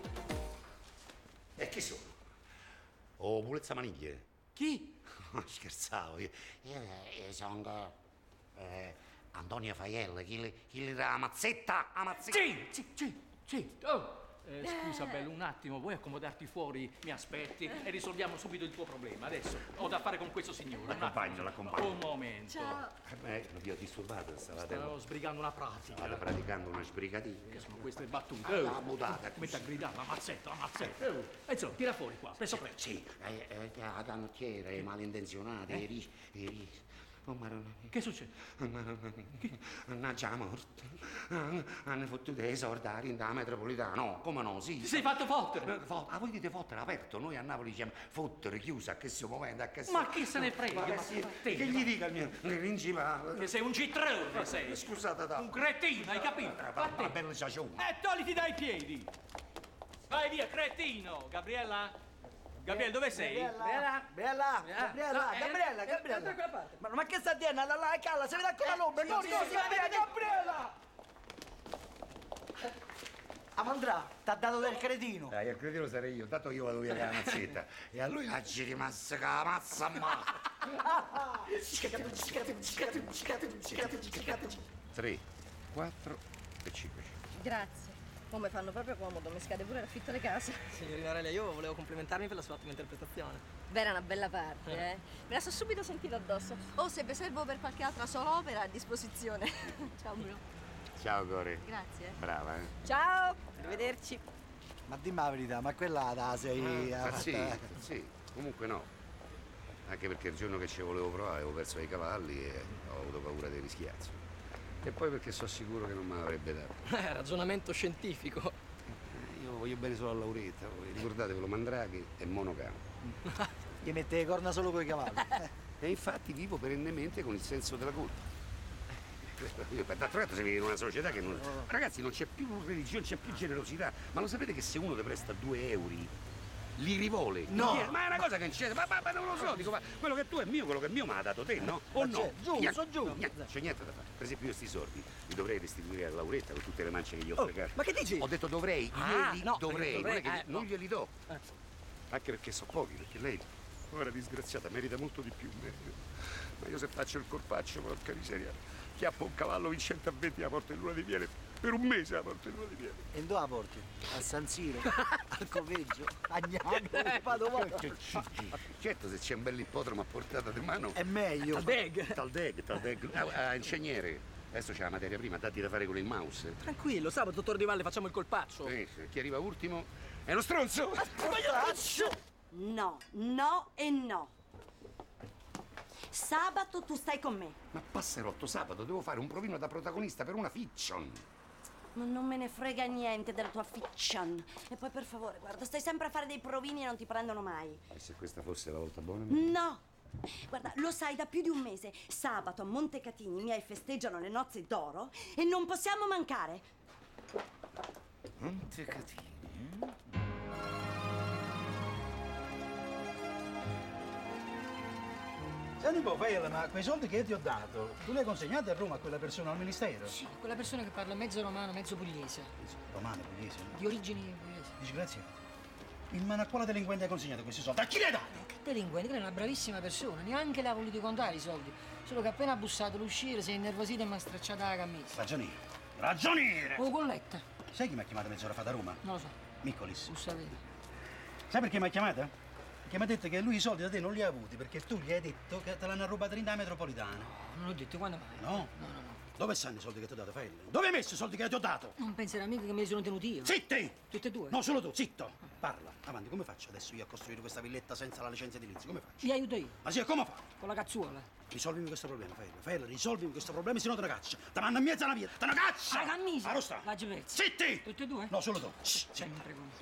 E chi sono? Oh, Pulezza Maniglie. Chi? Scherzavo, io, io, io sono eh, Antonio Faiella, chi le, chi le dà la mazzetta, la mazzetta. Sì, sì, sì, sì. Oh, eh, scusa, bello, un attimo, vuoi accomodarti fuori? Mi aspetti e risolviamo subito il tuo problema. Adesso ho da fare con questo signore. Un L'accompagno, attimo. l'accompagno. Un momento. Ciao. Eh, vi ho disturbato, stavate Stavo sbrigando una pratica. Stavate praticando una sbrigatina. Che sono queste battute? Ah, la buttata. Metti a gridare, la mazzetta, la mazzetta. Oh. E insomma, tira fuori qua, presto presto. Sì, eh, eh, la canottiera, i malintenzionati, i ris... i ris... Oh, Maronna mia. Che succede? Mannaggia la morte. Ah, hanno fottuto i soldati da metropolitana. No, come no, sì. Ti sei fatto fottere? Eh, fot- ah, voi dite fottere aperto, noi a Napoli diciamo fottere, chiusa, a che stiamo momento, a che Ma chi se ne frega? Ma che, Ma si- te, che gli dica il mio principale? Che sei un citrone, sei. Scusate, da. Un cretino, hai capito? Ma bello ciacione. Eh, togliti dai piedi! Vai via, cretino! Gabriella? Gabriele, dove sei? Gabriella, Gabriella, Gabriella, No, eh, Gabriella, eh, Gabriella. da quella parte. Ma, ma che sta dicendo? La, la calla, si vede con la lobba, no, no, sì, sì, Gabriella, vedi, Gabriella! Amandrà, t'ha dato del cretino. Dai, il cretino sarei io, tanto io vado via con la mazzetta. E a lui la ci rimasta con la mazza a mano. Tre, quattro e cinque. Grazie. Come fanno proprio comodo, mi scade pure l'affitto alle case. Signorina Aurelia, io volevo complimentarmi per la sua ottima interpretazione. Beh, era una bella parte, eh. Me la sono subito sentita addosso. Oh, se vi servo per qualche altra sola opera, a disposizione. Ciao, bro. Ciao, Cori. Grazie. Brava, eh? Ciao. Arrivederci. Ma dimmi la verità, ma quella la sei... Ah, fatta- sì, sì, comunque no. Anche perché il giorno che ci volevo provare avevo perso i cavalli e ho avuto paura dei rischiazzi. E poi perché sono sicuro che non me l'avrebbe dato. Eh, ragionamento scientifico. Io voglio bene solo a Lauretta, voi ricordatevelo, Mandraghi e monogamo. Gli mette le corna solo coi cavalli. E infatti vivo perennemente con il senso della colpa. io per d'altro canto si vive in una società che non... Ragazzi, non c'è più religione, c'è più generosità. Ma lo sapete che se uno ti presta due euro, li rivole? No! Ma è una cosa che non c'è, ma, ma, ma non lo so, dico, ma quello che tu è mio, quello che è mio me l'ha dato te, no? O Ma no? c'è, giù, Niente, so giù. no, niente, c'è niente da fare. Per esempio io sti soldi li dovrei restituire a Lauretta con tutte le mance che gli ho Oh, fregato. ma che dici? Ho detto dovrei, Ah, glieli no, dovrei, dovrei, non è che eh, non no. glieli do. Anche perché so pochi, perché lei, povera disgraziata, merita molto di più. Ma io se faccio il colpaccio, porca miseria, chiappo un cavallo vincente a venti alla porta di luna di miele, per un mese alla porta di luna di miele. E dove la porti? A San Siro? Al Coveggio? A Gnano? A Padova? Certo, se c'è un bell'ippodromo a portata di mano... È meglio. Taldeg. Taldeg, Taldeg. Ah, ah, ingegnere, adesso c'è la materia prima, datti da fare con il mouse. Tranquillo, sabato, dottor Di Valle, facciamo il colpaccio. Sì, sì, chi arriva ultimo è uno stronzo! No, no e no. Sabato tu stai con me. Ma passerotto, sabato devo fare un provino da protagonista per una fiction. Ma non me ne frega niente della tua fiction. E poi per favore, guarda, stai sempre a fare dei provini e non ti prendono mai. E se questa fosse la volta buona? No! Guarda, lo sai da più di un mese. Sabato a Montecatini i miei festeggiano le nozze d'oro e non possiamo mancare. Montecatini? Senti un po', Fela, ma quei soldi che ti ho dato, tu li hai consegnati a Roma a quella persona al ministero? Sì, quella persona che parla mezzo romano, mezzo pugliese. Romano, pugliese? Di origini pugliesi. Disgraziato. Il ma a quale delinquente hai consegnato questi soldi? A chi li hai dati? Che delinquente, lei è una bravissima persona, neanche le ha voluti contare i soldi. Solo che appena ha bussato l'uscire si è innervosita e mi ha stracciata la camicia. Ragioniere. Ragioniere! Oh, Colletta. Sai chi mi ha chiamato mezz'ora fa da Roma? Non lo so. Miccolis. Tu sapete. Sai perché mi ha chiamata? Perché mi ha detto che lui i soldi da te non li ha avuti perché tu gli hai detto che te l'hanno rubati in da metropolitana. Non l'ho detto, quando mai? No? No, no, no. Dove stanno i soldi che ti ho dato, Fella? Dove hai messo i soldi che ti ho dato? Non penserà mica che me li sono tenuti io. Zitti! Tutte e due? No, solo tu, zitto! Parla, avanti, come faccio adesso io a costruire questa villetta senza la licenza edilizia? Come faccio? Li aiuto io. Ma sì, come fa? Con la cazzuola. Risolvimi questo problema, Fella. Fella, risolvimi questo problema, se no te ne caccia. Te mando in mezzo alla via, te ne caccia! La camicia! Arrosta! La gepezza. Zitti! Tutte e due? No, solo tu. Shh, Sempre così.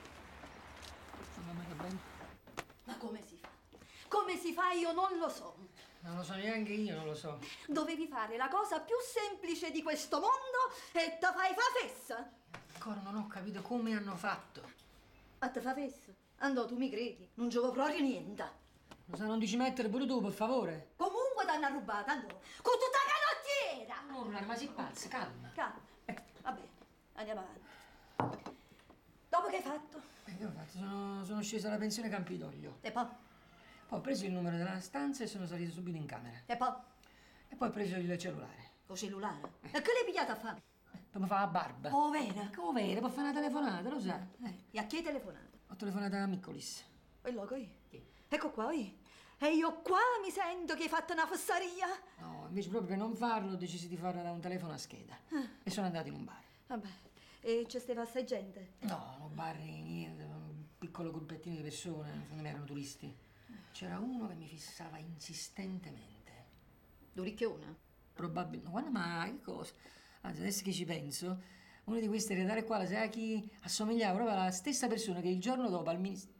Mamma mia, bene. Ma come si fa? Come si fa io non lo so. Non lo so neanche io, non lo so. Dovevi fare la cosa più semplice di questo mondo e te fai fa fessa. Ancora non ho capito come hanno fatto. A te fa fessa? Andò, tu mi credi? Non giovo proprio niente. Lo sai, non ti ci mettere pure tu, per favore? Comunque t'hanno rubata, andò. Con tutta la canottiera! Non urlare, ma si pazza, calma. Calma. Va bene, andiamo avanti. Dopo che hai fatto? E che ho fatto? Sono, sono scesa alla pensione Campidoglio. E poi? Poi ho preso il numero della stanza e sono salito subito in camera. E poi? E poi ho preso il cellulare. Col cellulare? E che l'hai pigliata a fare? Per mi fare la barba. Oh, vera? Oh, vera, per fare una telefonata, lo sai. Eh. E a chi hai telefonato? Ho telefonato a Miccolis. E loco io? Ecco qua io. E io qua mi sento che hai fatto una fesseria. No, invece proprio per non farlo ho deciso di farlo da un telefono a scheda. Ah. E sono andato in un bar. Vabbè. E c'è stava assai gente? No, no bar niente, un piccolo gruppettino di persone, secondo me erano turisti. C'era uno che mi fissava insistentemente. Duricchiona? Probabilmente. Guarda, ma che cosa? Anzi, adesso che ci penso, uno di questi ereditari qua, sai a chi assomigliava proprio alla stessa persona che il giorno dopo al ministero.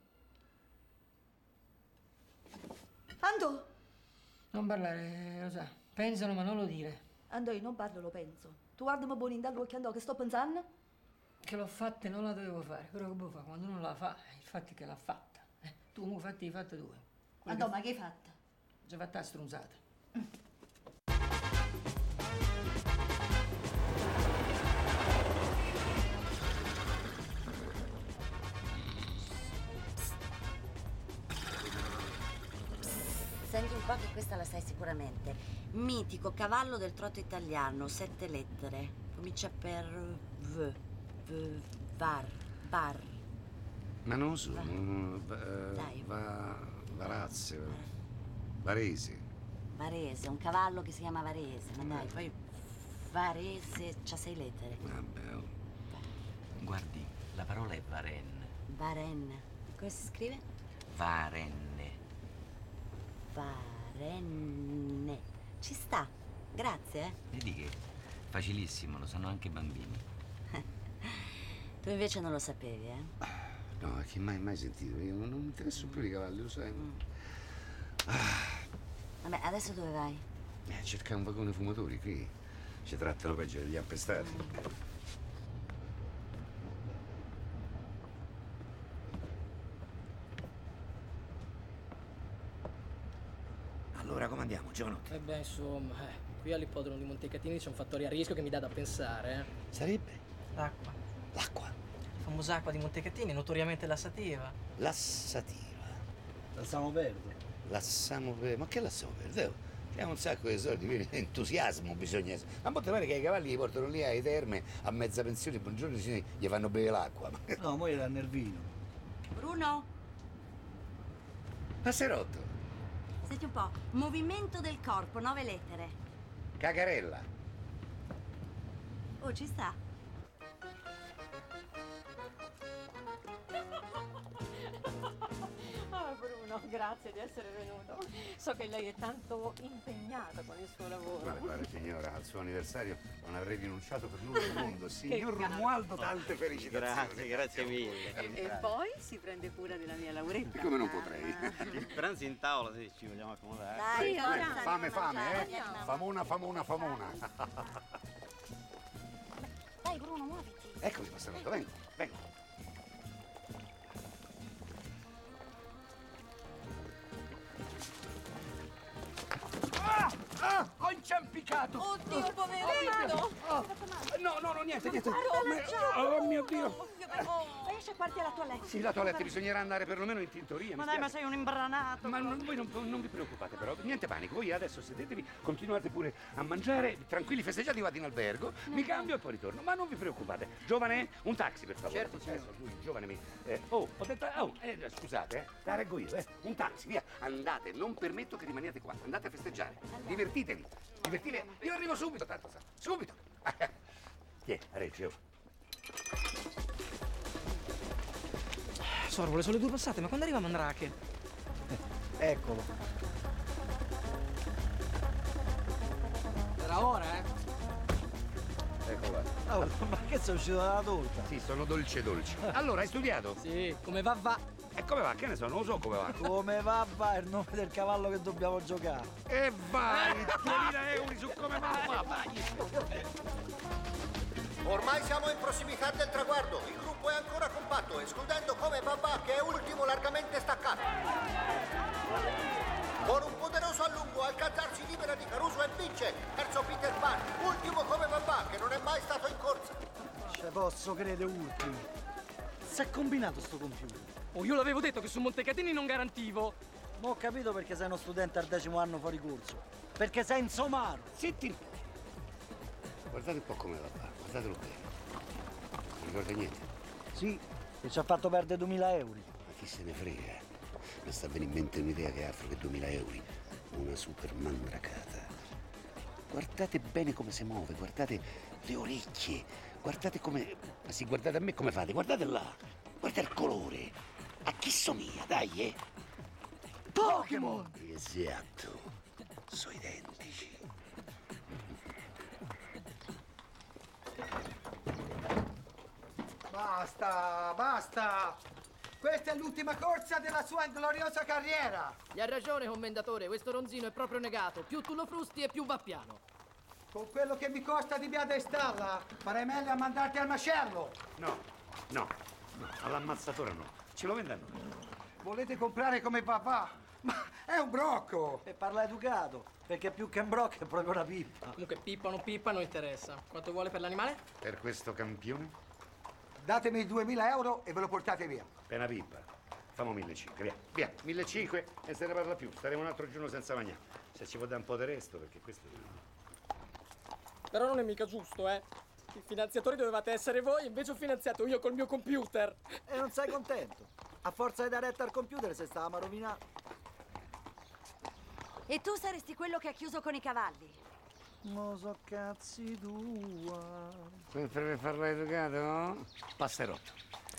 Andò. Non parlare, lo sa. Pensano, ma non lo dire. Andò, io non parlo, lo penso. Tu guardami buoni in dall'occhio, andò, che sto pensando? Che l'ho fatta e non la dovevo fare. Però che può fare? Quando uno la fa, il fatto è che l'ha fatta. Eh, tu mi fatti hai fatte due. Andò, che... ma che hai fatto? Ho già fatta la strunzata. Senti un po' che questa la sai sicuramente. Mitico cavallo del trotto italiano, sette lettere. Comincia per V. V. Var. Bar. Ma non lo so. Va. non- va- Dai. va- Varazze. Varese. Varese, un cavallo che si chiama Varese. Ma dai, poi Varese c'ha sei lettere. Vabbè, oh. Guardi, la parola è Varenne. Varenne. Come si scrive? Varenne. Varenne. Ci sta. Grazie, eh. Vedi che facilissimo, lo sanno anche i bambini. Tu invece non lo sapevi, eh? No, che mai, mai sentito? Io non, non mi interesso più di cavalli, lo sai. Vabbè, adesso dove vai? Eh, cercare un vagone fumatori qui. Ci trattano peggio degli appestati. Allora, come andiamo, giovanotti? E beh, insomma, eh, qui all'ippodromo di Montecatini c'è un fattore a rischio che mi dà da pensare, eh. Sarebbe? L'acqua. L'acqua? La famosa acqua di Montecatini, notoriamente lassativa. Lassativa. Lassamo verde. Lassamo verde. Ma che lassamo verde? Oh, c'è un sacco di soldi, quindi entusiasmo bisogna essere. Ma molto pare che i cavalli li portano lì ai terme a mezza pensione, buongiorno, sì, gli fanno bere l'acqua. No, mo gli danno il vino. Bruno, Passerotto. senti un po'. Movimento del corpo, nove lettere. Cagarella. Oh, ci sta. Ah, Bruno, grazie di essere venuto. So che lei è tanto impegnato con il suo lavoro. Vale, pare signora, al suo anniversario non avrei rinunciato per nulla al mondo. Signor Che Romualdo, tante felicitazioni. Grazie, grazie mille. E poi si prende cura della mia Lauretta. Come non potrei? Il pranzo in tavola, se ci vogliamo accomodare. Dai, Sì, forza, ora. Fame, fame, eh? Andiamo. Famona, famona, famona. Dai, Bruno, muoviti. Eccomi, Passerotto, vengo, vengo. Ah! Ah! Ho inciampicato! Oddio, poveretto! Oh, no, no, no, niente, niente. Marocciato! Oh mio Dio! Vai a sciacquarti alla toilette. Sì, la toilette bisognerà andare perlomeno in tintoria. Ma mi dai, ma spiace. sei un imbranato. Ma non, voi non, non vi preoccupate però, niente panico, voi adesso sedetevi, continuate pure a mangiare, tranquilli, festeggiati, vado in albergo, mi cambio e poi ritorno, ma non vi preoccupate. Giovane, un taxi per favore. Certo, signore. Adesso lui, giovane mi... eh, oh, ho detto, oh, eh, scusate, eh, la reggo io, eh, un taxi, via, andate, non permetto che rimaniate qua, andate a festeggiare, divertitevi, divertitevi, io arrivo subito, tanto sa, subito. Tiè, reggi, oh. Sorvole, sono le due passate, ma quando arriva Mandrake? Eccolo. Era ora, eh? Eccola. Oh, ma che sei uscito dalla torta? Sì, sono dolce dolce. Allora, hai studiato? Sì, come va va. E come va? Che ne so, non lo so come va. Come va va è il nome del cavallo che dobbiamo giocare. E vai, duemila euro su come va va, vai. Ormai siamo in prossimità del traguardo. Il gruppo è ancora compatto, escludendo come Babà che è ultimo largamente staccato. Con un poderoso allungo, Alcazar si libera di Caruso e vince. Terzo Peter Pan, ultimo come Babà che non è mai stato in corsa. Ce posso credere ultimo. Si è combinato sto computer. Oh, io l'avevo detto che su Montecatini non garantivo. Ma ho capito perché sei uno studente al decimo anno fuori corso. Perché sei in somaro. Zitti. Guardate un po' come va, guardatelo bene. Non ricorda niente. Sì, che ci ha fatto perdere duemila euro. Ma chi se ne frega? Mi sta venendo in mente un'idea che è altro che duemila euro. Una super mandracata. Guardate bene come si muove, guardate le orecchie, guardate come... Ma sì, guardate a me come fate, guardate là, guardate il colore. A chi somiglia, dai, eh? Pokémon! Esatto, sono identici. Basta, basta! Questa è l'ultima corsa della sua ingloriosa carriera! Gli ha ragione, commendatore, questo ronzino è proprio negato. Più tu lo frusti e più va piano. Con quello che mi costa di Biada e Stalla, farei meglio a mandarti al macello! No, no, no, all'ammazzatore no. Ce lo vendano. Volete comprare come papà? Ma è un brocco! E parla educato, perché più che un brocco è proprio una pippa. Comunque pippa o non pippa non interessa. Quanto vuole per l'animale? Per questo campione? Datemi i duemila euro e ve lo portate via. Pena pippa. Famo millecinquecento, via. Via, millecinquecento e se ne parla più. Staremo un altro giorno senza mangiare. Se ci può dare un po' di resto, perché questo... Però non è mica giusto, eh. I finanziatori dovevate essere voi, invece ho finanziato io col mio computer. E non sei contento? A forza di dare retta al computer se stavamo rovinando. E tu saresti quello che ha chiuso con i cavalli. Mo so cazzi tua. Sempre per farla educato, no? Passerotto.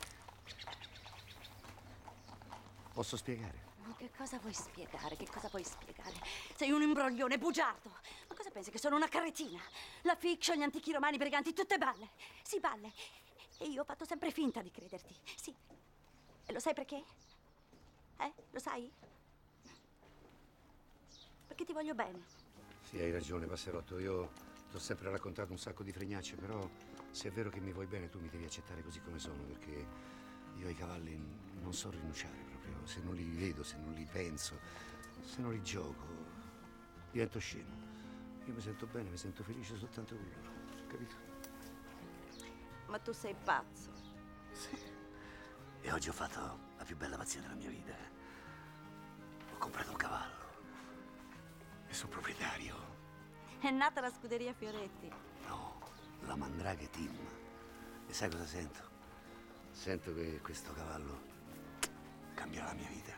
Posso spiegare? Ma che cosa vuoi spiegare? Che cosa vuoi spiegare? Sei un imbroglione bugiardo. Ma cosa pensi che sono una carretina? La fiction, gli antichi romani, i briganti, tutte balle. Sì, balle. E io ho fatto sempre finta di crederti. Sì. E lo sai perché? Eh? Lo sai? Perché ti voglio bene. Sì, hai ragione, Passerotto. Io Ti ho sempre raccontato un sacco di fregnacce, però se è vero che mi vuoi bene tu mi devi accettare così come sono, perché io ai cavalli non so rinunciare proprio. Se non li vedo, se non li penso, se non li gioco, divento scemo. Io mi sento bene, mi sento felice soltanto con loro, capito? Ma tu sei pazzo. Sì. E oggi ho fatto la più bella pazzia della mia vita. Ho comprato un cavallo e sono proprietario. È nata la scuderia Fioretti. No, la Mandraghe Team. E sai cosa sento? Sento che questo cavallo cambia la mia vita.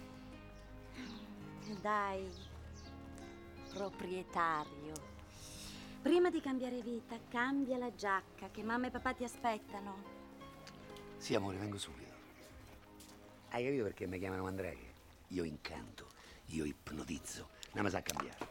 Dai, proprietario. Prima di cambiare vita, cambia la giacca, che mamma e papà ti aspettano. Sì, amore, vengo subito. Hai capito perché mi chiamano Mandraghe? Io incanto, io ipnotizzo. Non mi sa cambiare.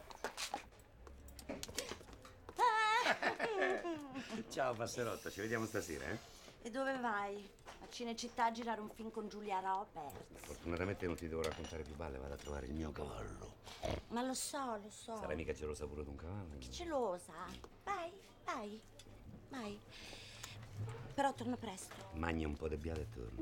Ciao, passerotta, ci vediamo stasera, eh? E dove vai? A Cinecittà a girare un film con Giulia Roberts. Fortunatamente non ti devo raccontare più balle, vado a trovare il mio cavallo. Ma lo so, lo so. Sarai mica gelosa pure di un cavallo? Che gelosa. Vai, vai, vai. Però torno presto. Magna un po' di biale e torno.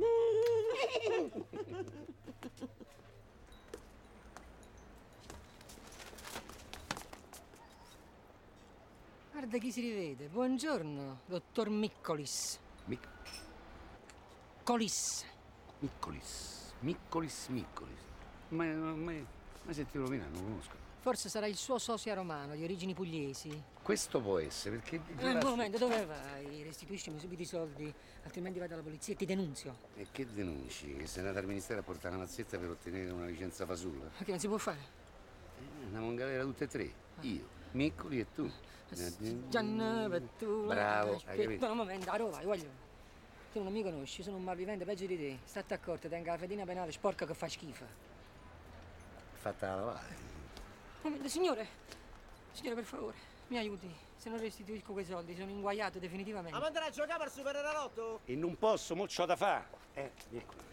Guarda chi si rivede. Buongiorno, dottor Miccolis. Mic- Colis. Miccolis. Miccolis, Miccolis. Ma mai sentito nominare, non lo conosco. Forse sarà il suo sosia romano, di origini pugliesi. Questo può essere, perché... Eh, un momento, dove vai? Restituiscimi subito i soldi, altrimenti vado alla polizia e ti denunzio. E che denunci? Che sei andata al ministero a portare una mazzetta per ottenere una licenza fasulla? Ma che non si può fare? Eh, andiamo in galera tutte e tre. Io, Miccoli e tu. Gianna, tu. Bravo, hai capito? Aspetta un momento, allora vai, voglio. Tu non mi conosci, sono un malvivente peggio di te. State accorto, tenga la fedina penale sporca che fa schifo. Fatta la lavare. Un momento, signore. Signore, per favore, mi aiuti. Se non restituisco quei soldi, sono inguaiato definitivamente. Ma andare a giocare per Superenalotto? E non posso, mo c'ho da fa. Eh, vieni qua.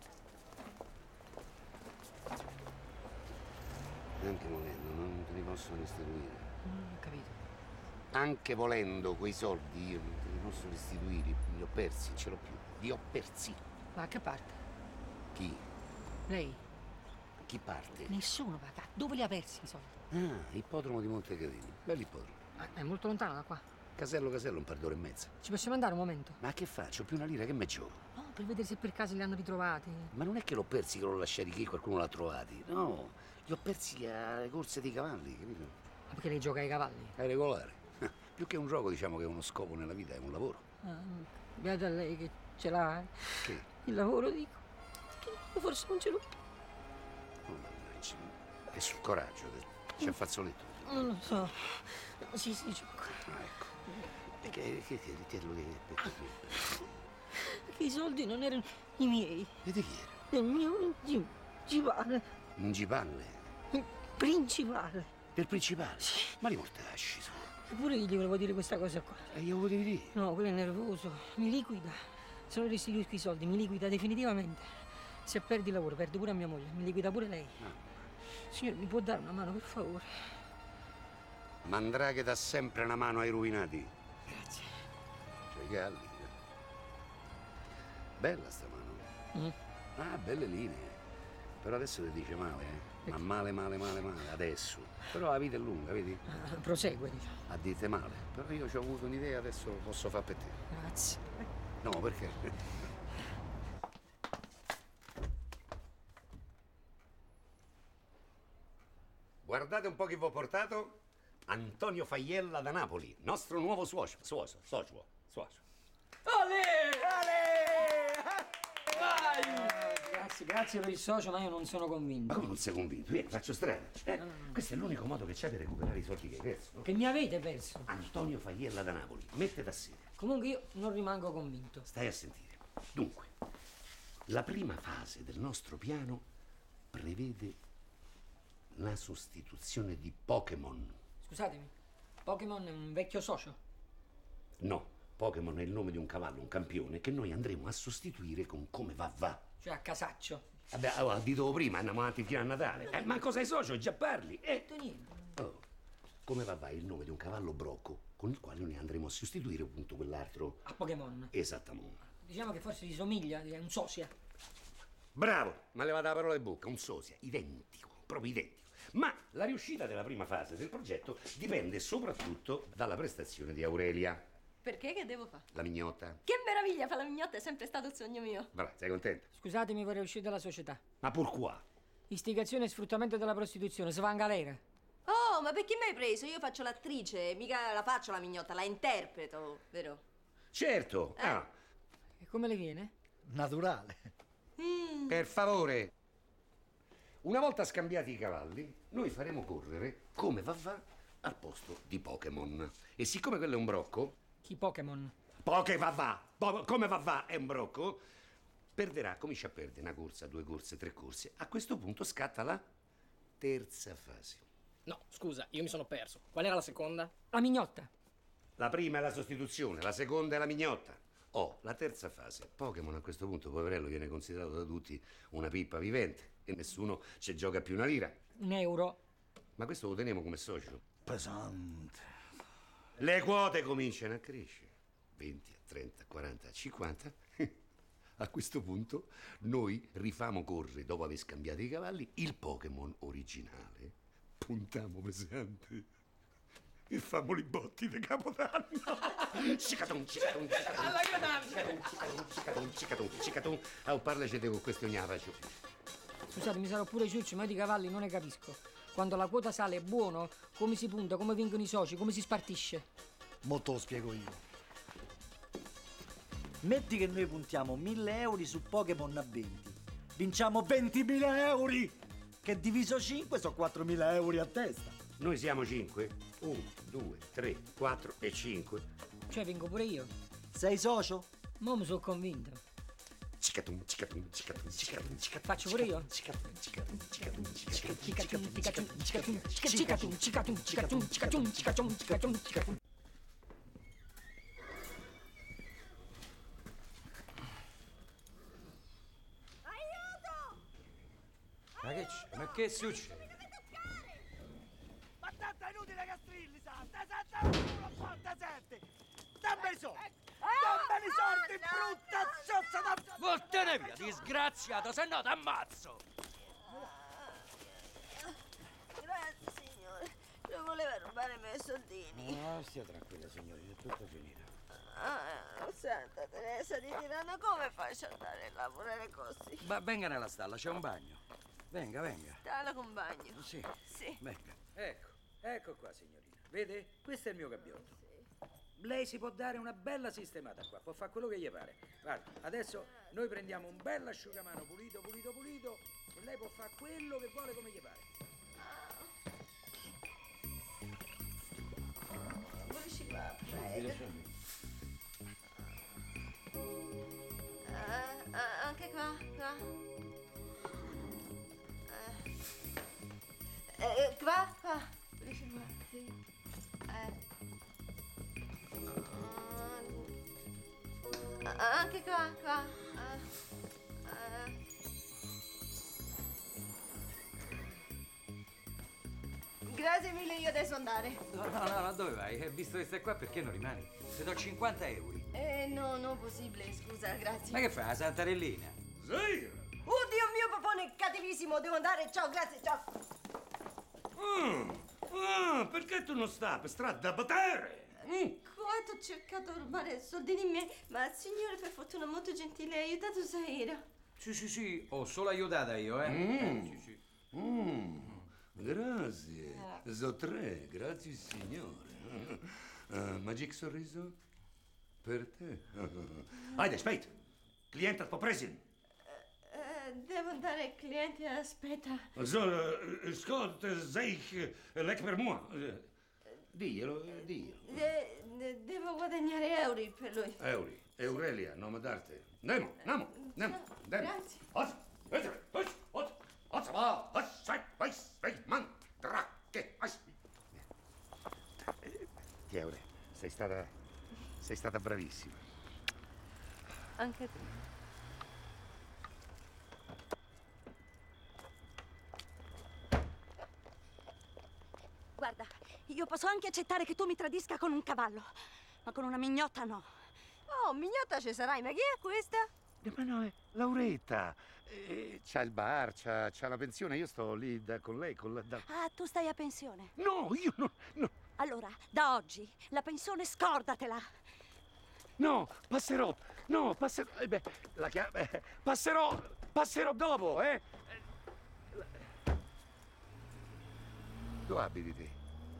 Anche volendo, non te li posso restituire. Non ho capito. Anche volendo quei soldi io non te li posso restituire. Li ho persi, ce l'ho più. Li ho persi. Ma a che parte? Chi? Lei? Chi parte? Nessuno, papà. Dove li ha persi i soldi? Ah, ippodromo di Montecatini. Bell'ippodromo. Ah, è molto lontano da qua. Casello, casello, un par d'ore e mezza. Ci possiamo andare un momento? Ma che faccio? Più una lira, che me gioco? No, per vedere se per caso li hanno ritrovati. Ma non è che l'ho persi, che l'ho lasciati qui e qualcuno l'ha trovati. No, li ho persi alle corse dei cavalli, capito? Ma perché lei gioca ai cavalli? È regolare. Più che un gioco, diciamo che è uno scopo nella vita, è un lavoro. Ah, beata lei che ce l'ha. eh. Che? Il lavoro, dico. Che io forse non ce l'ho più. Oh, mannaggia. È sul coraggio, c'è il fazzoletto. Non lo so. Sì, sì, gioco. Ah, ecco. E che, che, che, che lo devi perché? Perché i soldi non erano i miei. E di chi era? Del mio principale. Un gipalle? Il principale. Del principale? Sì. Ma li mortacci sono. Eppure io gli volevo dire questa cosa qua. E io volevo dire? No, quello è nervoso. Mi liquida. Se non restituisco i soldi, mi liquida definitivamente. Se perdi il lavoro, perdo pure a mia moglie. Mi liquida pure lei. Ah. Signore, mi può dare una mano, per favore? Mandraghe dà sempre una mano ai ruinati. Grazie. Cioè i galli. Bella sta mano. Mm. Ah, belle linee. Però adesso ti dice male, eh? Ma male, male, male, male, adesso. Però la vita è lunga, vedi? Ah, prosegue, diciamo. A dite male. Però io ci ho avuto un'idea, adesso posso fare per te. Grazie. No, perché? Guardate un po' chi vi ho portato. Antonio Faiella da Napoli, nostro nuovo suocero. Suocero, socio, suocero. Ale! Ale! Vai! Grazie, grazie per il socio, ma io non sono convinto. Ma come non sei convinto? Vieni, faccio strada. Eh, no, no, no. Questo è l'unico modo che c'è per recuperare i soldi che hai perso. No? Che mi avete perso? Antonio Faiella da Napoli, mette da sé. Comunque io non rimango convinto. Stai a sentire. Dunque, la prima fase del nostro piano prevede la sostituzione di Pokémon. Scusatemi, Pokémon è un vecchio socio? No, Pokémon è il nome di un cavallo, un campione, che noi andremo a sostituire con Come va va. Cioè a casaccio. Vabbè, allora, dito prima, andiamo avanti fino a Natale. Eh, ma cosa hai socio? Già parli? Eh. Non ho detto niente. Oh, come va va il nome di un cavallo brocco con il quale noi andremo a sostituire appunto quell'altro. A Pokémon. Esattamente. Diciamo che forse gli somiglia, è un sosia. Bravo, ma levata la parola di bocca, un sosia, identico, proprio identico. Ma la riuscita della prima fase del progetto dipende soprattutto dalla prestazione di Aurelia, Perché che devo fare? la mignotta. Che meraviglia, fa la mignotta, è sempre stato il sogno mio. Brava, sei contenta? Scusatemi, vorrei uscire dalla società. Ma pourquoi? Istigazione e sfruttamento della prostituzione, se va in galera. Oh, ma perché mi hai preso? Io faccio l'attrice, mica la faccio la mignotta, la interpreto, vero? Certo, Eh. ah, E come le viene? Naturale. Mm. per favore. Una volta scambiati i cavalli, noi faremo correre come va va al posto di Pokémon. E siccome quello è un brocco, Chi Pokémon? Poche va va, po- come va va è un brocco, perderà, comincia a perdere una corsa, due corse, tre corse. A questo punto scatta la terza fase. No, scusa, io mi sono perso. Qual era la seconda? La mignotta. La prima è la sostituzione, la seconda è la mignotta. Oh, la terza fase. Pokémon a questo punto, poverello, viene considerato da tutti una pippa vivente e nessuno ci gioca più una lira. Un euro. Ma questo lo teniamo come socio. Pesante. Le quote cominciano a crescere. venti, trenta, quaranta, cinquanta. A questo punto noi rifamo correre, dopo aver scambiato i cavalli, il Pokémon originale. Puntiamo pesante. E famo i botti di Capodanno. Cicaton, cicaton, cicaton. Alla granata! Cicaton, cicaton, cicaton, cicaton. Ah, parlacete con questo non la faccio. Scusate, mi sarò pure ciuccio, ma io di cavalli non ne capisco. Quando la quota sale è buono, come si punta, come vengono i soci, come si spartisce? Mo te lo spiego io. Metti che noi puntiamo mille euro su Pokémon a venti. Vinciamo ventimila euro! Che diviso cinque sono quattromila euro a testa. Noi siamo cinque. uno, due, tre, quattro e cinque. Cioè, vengo pure io. Sei socio? Mo' mi sono convinto. Cicatum, cicatum, cicatum, cicatum, cicatum. Faccio pure io? Cicatum, cicatum, cicatum, cicatum, Cicatum, cicatum, cicatum, cicatum, cicatum, cicatum, cicatum, cicatum, cicatum, cicatum. Ma che c'è? Ma che succede? Ma tanto è inutile che strilli, sa! Te sente uno, po' te senti! Dammi i soldi! Dammi i soldi, brutta zozza da... Vattene via, disgraziato, se no t'ammazzo! Grazie, signore. Non voleva rubare i miei soldini. No, stia tranquilla, signorina, è tutto finito. Ah, senta, Teresa di Tirano, come faccio ad andare a lavorare così? Ma venga nella stalla, c'è un bagno. Venga, venga. Dalla compagno. Sì. Sì. Venga. Ecco, ecco qua, signorina. Vede? Questo è il mio gabbiotto. Lei si può dare una bella sistemata qua, può fare quello che gli pare. Guarda, adesso noi prendiamo un bel asciugamano pulito, pulito, pulito e lei può fare quello che vuole come gli pare. Vuoi qua, prego. Ah, ah, anche qua, qua. Eh, eh, qua, qua. Pulisci qua, sì. Eh. Ah, anche qua, qua. Ah, ah. Grazie mille, io adesso andare. No, no, no, no, dove vai? Eh, Visto che stai qua, perché non rimani? Ti do cinquanta euro. Eh, no, non possibile, scusa, grazie. Ma che fai, la Santarellina? Sì! Oddio mio papone cattivissimo, devo andare, ciao, grazie, ciao. Mm. Ah, perché tu non stai per strada da potere? Mm. Quanto ho cercato di rubare soldini miei, ma il signore per fortuna molto gentile ha aiutato Zaira. Sì, sì, sì, ho solo aiutata io, eh. Mm. Eh, sì, sì. Mm. Grazie. So tre, grazie signore. Uh, magic sorriso per te. Haide, aspetta. Cliente può presi. Eh, devo andare al cliente, aspetta. So, uh, Scott, Zeich, lec per moi. Uh, diglielo, diglielo. De- de- devo guadagnare euro per lui. Euri, Aurelia, nome d'arte. Nemo, namo, nemo, nemo. Grazie. Os, os, os, os, os, va, os, sai, os, sei, man, tra, che, os. Ti Aure, sei stata, sei stata bravissima. Anche tu. Guarda, io posso anche accettare che tu mi tradisca con un cavallo, ma con una mignotta no. Oh, mignotta ci sarai, ma chi è questa? Ma no, è Lauretta. Eh, c'ha il bar, c'ha, c'ha la pensione, io sto lì da- con lei, con la... da- Ah, tu stai a pensione? No, io no, no, Allora, da oggi, la pensione scordatela. no, passerò, no, passerò, eh beh, la chia- eh, passerò, passerò dopo, eh. Dove abiti te?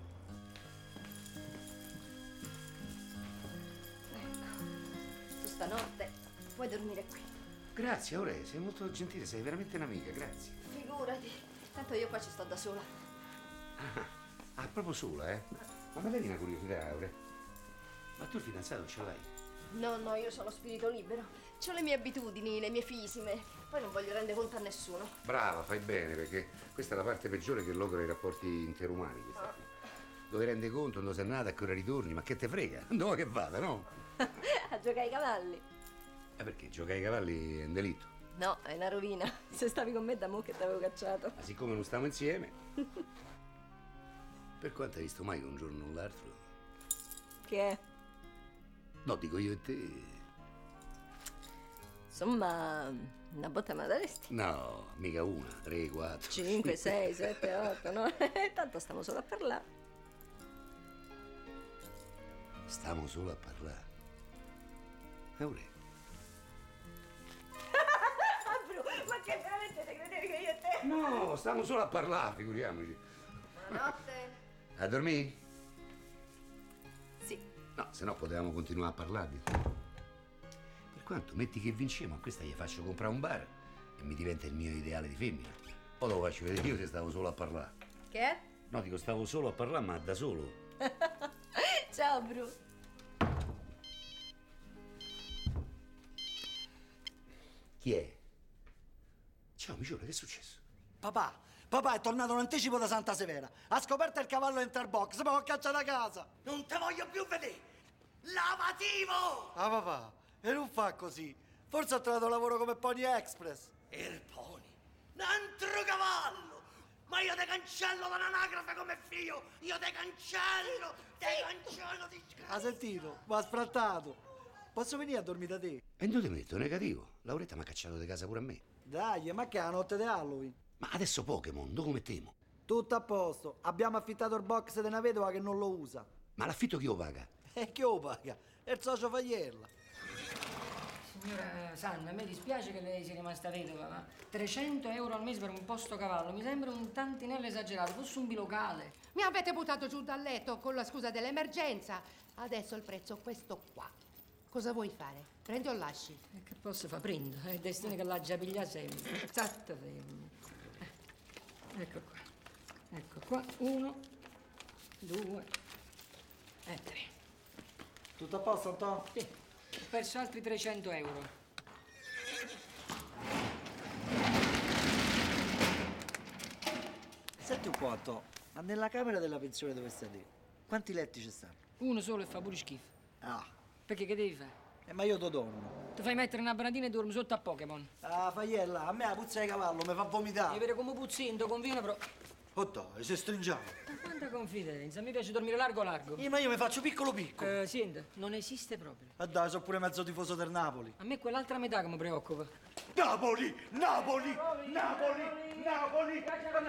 Tu stanotte puoi dormire qui. Grazie, Aure, sei molto gentile, sei veramente un'amica, grazie. Figurati. Tanto io qua ci sto da sola. Ah, ah, proprio sola, eh? Ma me levi una curiosità, Aure? Ma tu il fidanzato ce l'hai? No, no, io sono spirito libero. Ho le mie abitudini, le mie fisime. Poi non voglio rendere conto a nessuno. Brava, fai bene, perché questa è la parte peggiore che logra i rapporti interumani. Questa qui. Dove rende conto, non sei nata, a che ora ritorni, ma che te frega? Dove che vada, no? A giocare ai cavalli. Eh, perché giocare ai cavalli è un delitto. No, è una rovina. Se stavi con me da mo' che t'avevo cacciato. Ma siccome non stiamo insieme, per quanto hai visto mai un giorno o l'altro? Che è? No, dico io e te. Insomma, una botta me la daresti? No, mica una, tre, quattro. cinque, sei, sette, otto, no? Tanto stiamo solo a parlare. Stiamo solo a parlare. Aure. Ma che veramente te credevi che io e te? No, stiamo solo a parlare, figuriamoci. Buonanotte. A dormire? Sì. No, se no potevamo continuare a parlarvi. Per quanto metti che vinciamo, a questa gli faccio comprare un bar e mi diventa il mio ideale di femmina. Poi te lo faccio vedere io se stavo solo a parlare. Che è? No, dico stavo solo a parlare, ma da solo. Ciao, Bru. Chi è? Ciao, Micione, che è successo? Papà, papà è tornato in anticipo da Santa Severa. Ha scoperto il cavallo Interbox, ma ho cacciato a casa. Non te voglio più vedere! Lavativo! Ah, papà, e non fa così. Forse ho trovato lavoro come Pony Express. Il pony! Un altro cavallo! Ma io te cancello dall'anagrafe come figlio! Io te cancello! Te cancello di Ha sentito? Mi ha sfrattato. Posso venire a dormire da te? E dove ti metto? Negativo. Lauretta mi ha cacciato di casa pure a me. Dai, ma che è la notte di Halloween? Ma adesso Pokémon, dove mettiamo? Tutto a posto. Abbiamo affittato il box di una vedova che non lo usa. Ma l'affitto chi lo paga? E chi lo paga? È il socio Fagliella. Signora Sanna, a me dispiace che lei sia rimasta vedova, ma trecento euro al mese per un posto cavallo mi sembra un tantinello esagerato, fosse un bilocale. Mi avete buttato giù dal letto con la scusa dell'emergenza. Adesso il prezzo è questo qua. Cosa vuoi fare? Prendi o lasci? E che posso fare? Prendo, è il destino che l'ha già pigliato sempre. Esatto, fermo. Ecco qua. Ecco qua. Uno, due e tre. Tutto a posto, Antonio? Sì. Ho perso altri trecento euro. Senti un po', Antonio, ma nella camera della pensione dove stai te, quanti letti ci stanno? Uno solo e fa pure schifo. Ah. Perché che devi fare? Eh, ma io ti dormo. Ti fai mettere una banatina e dormi sotto a Pokémon. Ah, Fagliella, a me la puzza di cavallo mi fa vomitare. Devi vedere come puzzinto, conviene però. Oh dai, si stringiamo. Ma quanta confidenza, mi piace dormire largo largo. Eh, ma io mi faccio piccolo piccolo. Eh, senta, non esiste proprio. Ah dai, sono pure mezzo tifoso del Napoli. A me è quell'altra metà che mi preoccupa. Napoli! Napoli! Napoli! Napoli!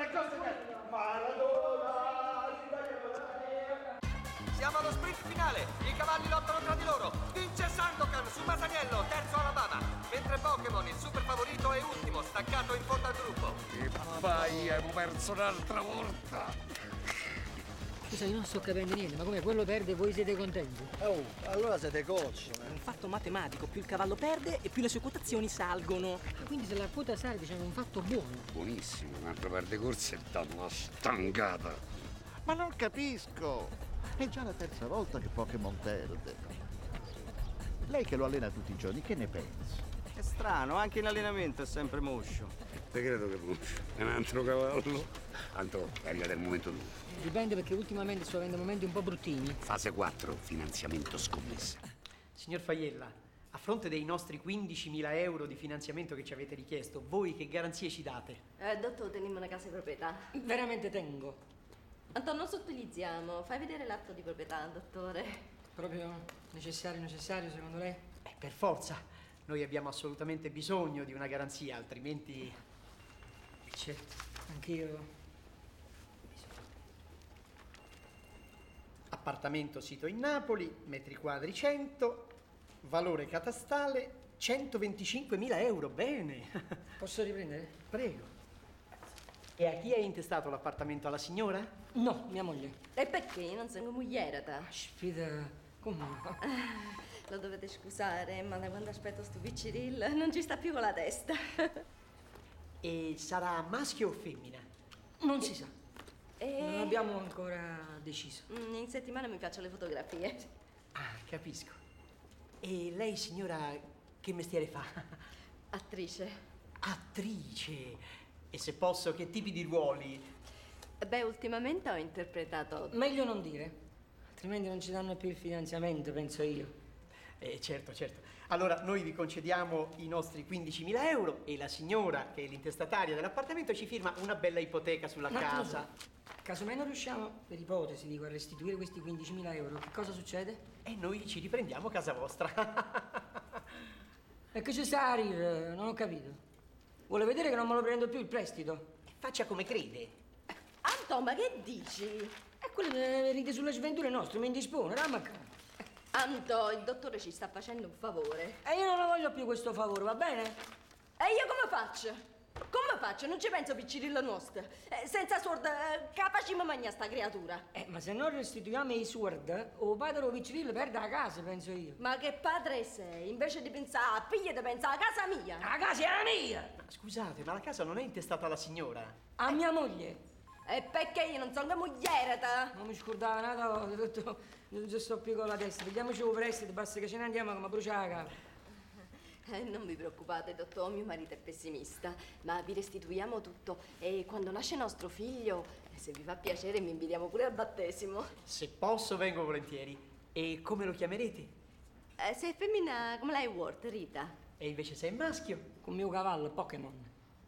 Siamo allo sprint finale. I cavalli lottano tra di loro. Vince Sandokan su Masaniello, terzo Alabama. Mentre Pokémon, il super favorito, è ultimo, staccato in fondo al gruppo. E vai, abbiamo perso un'altra volta. Scusa, io non sto capendo niente, ma come quello perde e voi siete contenti? Oh, allora siete coach. È un fatto matematico, più il cavallo perde e più le sue quotazioni salgono. Quindi se la quota sale, diciamo, un fatto buono. Buonissimo, un'altra parte di corsa e da una stangata. Ma non capisco. È già la terza volta che Pokémon perde. Lei che lo allena tutti i giorni, che ne pensi? È strano, anche in allenamento è sempre moscio. Te credo che puscio. È un altro cavallo. Tanto è arrivato il momento duro. Dipende perché ultimamente sto avendo momenti un po' bruttini. Fase quattro, finanziamento scommesse. Signor Fagliella, a fronte dei nostri quindicimila euro di finanziamento che ci avete richiesto, voi che garanzie ci date? Eh, dottor, teniamo una casa di proprietà. Veramente tengo. Antonio, non sottilizziamo. Fai vedere l'atto di proprietà, dottore. Proprio necessario, necessario, secondo lei? Eh, per forza. Noi abbiamo assolutamente bisogno di una garanzia, altrimenti... Certo, anch'io... Appartamento sito in Napoli, metri quadri cento, valore catastale centoventicinquemila euro, bene. Posso riprendere? Prego. E a chi hai intestato l'appartamento? Alla signora? No, mia moglie. E perché? Io non sono moglierata. Spida, come? Lo dovete scusare, ma da quando aspetto sto picciril non ci sta più con la testa. E sarà maschio o femmina? Non si sa. E... Non abbiamo ancora deciso. Mm, In settimana mi faccio le fotografie. Ah, capisco. E lei, signora, che mestiere fa? Attrice. Attrice? E se posso, che tipi di ruoli? Beh, ultimamente ho interpretato... Meglio non dire, altrimenti non ci danno più il finanziamento, penso io. Eh, certo, certo. Allora, noi vi concediamo i nostri quindicimila euro e la signora, che è l'intestataria dell'appartamento, ci firma una bella ipoteca sulla Ma casa. Casomai non riusciamo, per ipotesi, dico, a restituire questi quindicimila euro, che cosa succede? E noi ci riprendiamo casa vostra. E che ci sta a ridere? Non ho capito. Vuole vedere che non me lo prendo più il prestito? Faccia come crede. Anto, ma che dici? E quello che ride sulle sventure nostre, mi indispone, ramma. Anto, il dottore ci sta facendo un favore. E io non lo voglio più questo favore, va bene? E io come faccio? Come faccio? Non ci penso piccirillo nostro. Eh, senza sword, eh, capace mi magna sta creatura. Eh, ma se non restituiamo i sword, o padre o piccirillo perde la casa, penso io. Ma che padre sei? Invece di pensare a figlia, di pensare a casa mia. La casa è la mia! Ma scusate, ma la casa non è intestata alla signora? A mia moglie. E perché io non sono che moglierata? Non mi scordava nada, ho detto, non ci sto più con la testa. Vediamoci un prestito, basta che ce ne andiamo come bruciare la casa. Eh, non vi preoccupate, dottor, mio marito è pessimista, ma vi restituiamo tutto e quando nasce nostro figlio, se vi fa piacere, mi invitiamo pure al battesimo. Se posso, vengo volentieri. E come lo chiamerete? Eh, se è femmina, come lei vuole, Rita. E invece se è maschio? Con mio cavallo, Pokémon.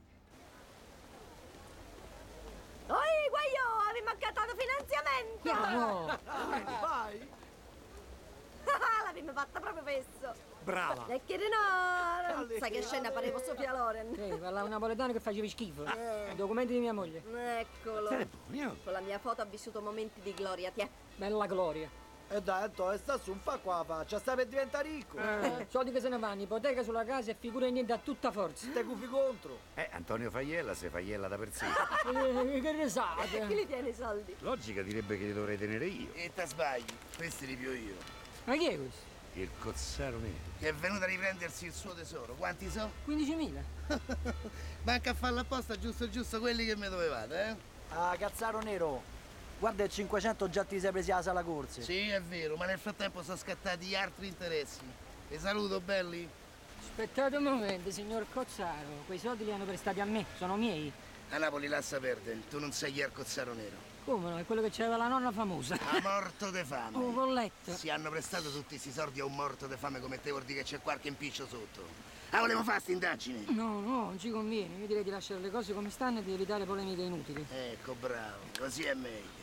Oi, guaio, avevi mancato finanziamento! No! Vai, vai! L'abbiamo fatta proprio pesso! Brava! E che no! Sai che scena parevo Sofia Loren? Sì, parlava napoletano che facevi schifo. I documenti di mia moglie. Eccolo. Con la mia foto ha vissuto momenti di gloria, ti è. Bella gloria. E dai, Antonio, sta su, un fa qua la faccia, sta per diventare ricco! Eh, soldi che se ne vanno, ipoteca sulla casa e figure niente a tutta forza. Te gufi contro! Eh, Antonio Faiella se Faiella da per sé. Eh, che ne sapete? Chi li tiene i soldi? Logica direbbe che li dovrei tenere io. E te sbagli, questi li pio io. Ma chi è questo? Il cozzaro nero. Che è venuto a riprendersi il suo tesoro. Quanti so? quindicimila. Manca a farlo apposta giusto giusto quelli che mi dovevate, eh? Ah, cazzaro nero! Guarda il cinquecento già ti sei presi la sala corse. Sì, è vero, ma nel frattempo sono scattati altri interessi. Vi saluto, belli. Aspettate un momento, signor Cozzaro. Quei soldi li hanno prestati a me, sono miei. A Napoli lascia perdere, tu non sei il cozzaro nero. Come no? È quello che c'aveva la nonna famosa. A morto de fame. Un colletto. Si hanno prestato tutti questi soldi a un morto de fame come te, vuol dire che c'è qualche impiccio sotto. Ah, volevo fare sta indagine? No, no, non ci conviene. Io direi di lasciare le cose come stanno e di evitare polemiche inutili. Ecco, bravo, così è meglio.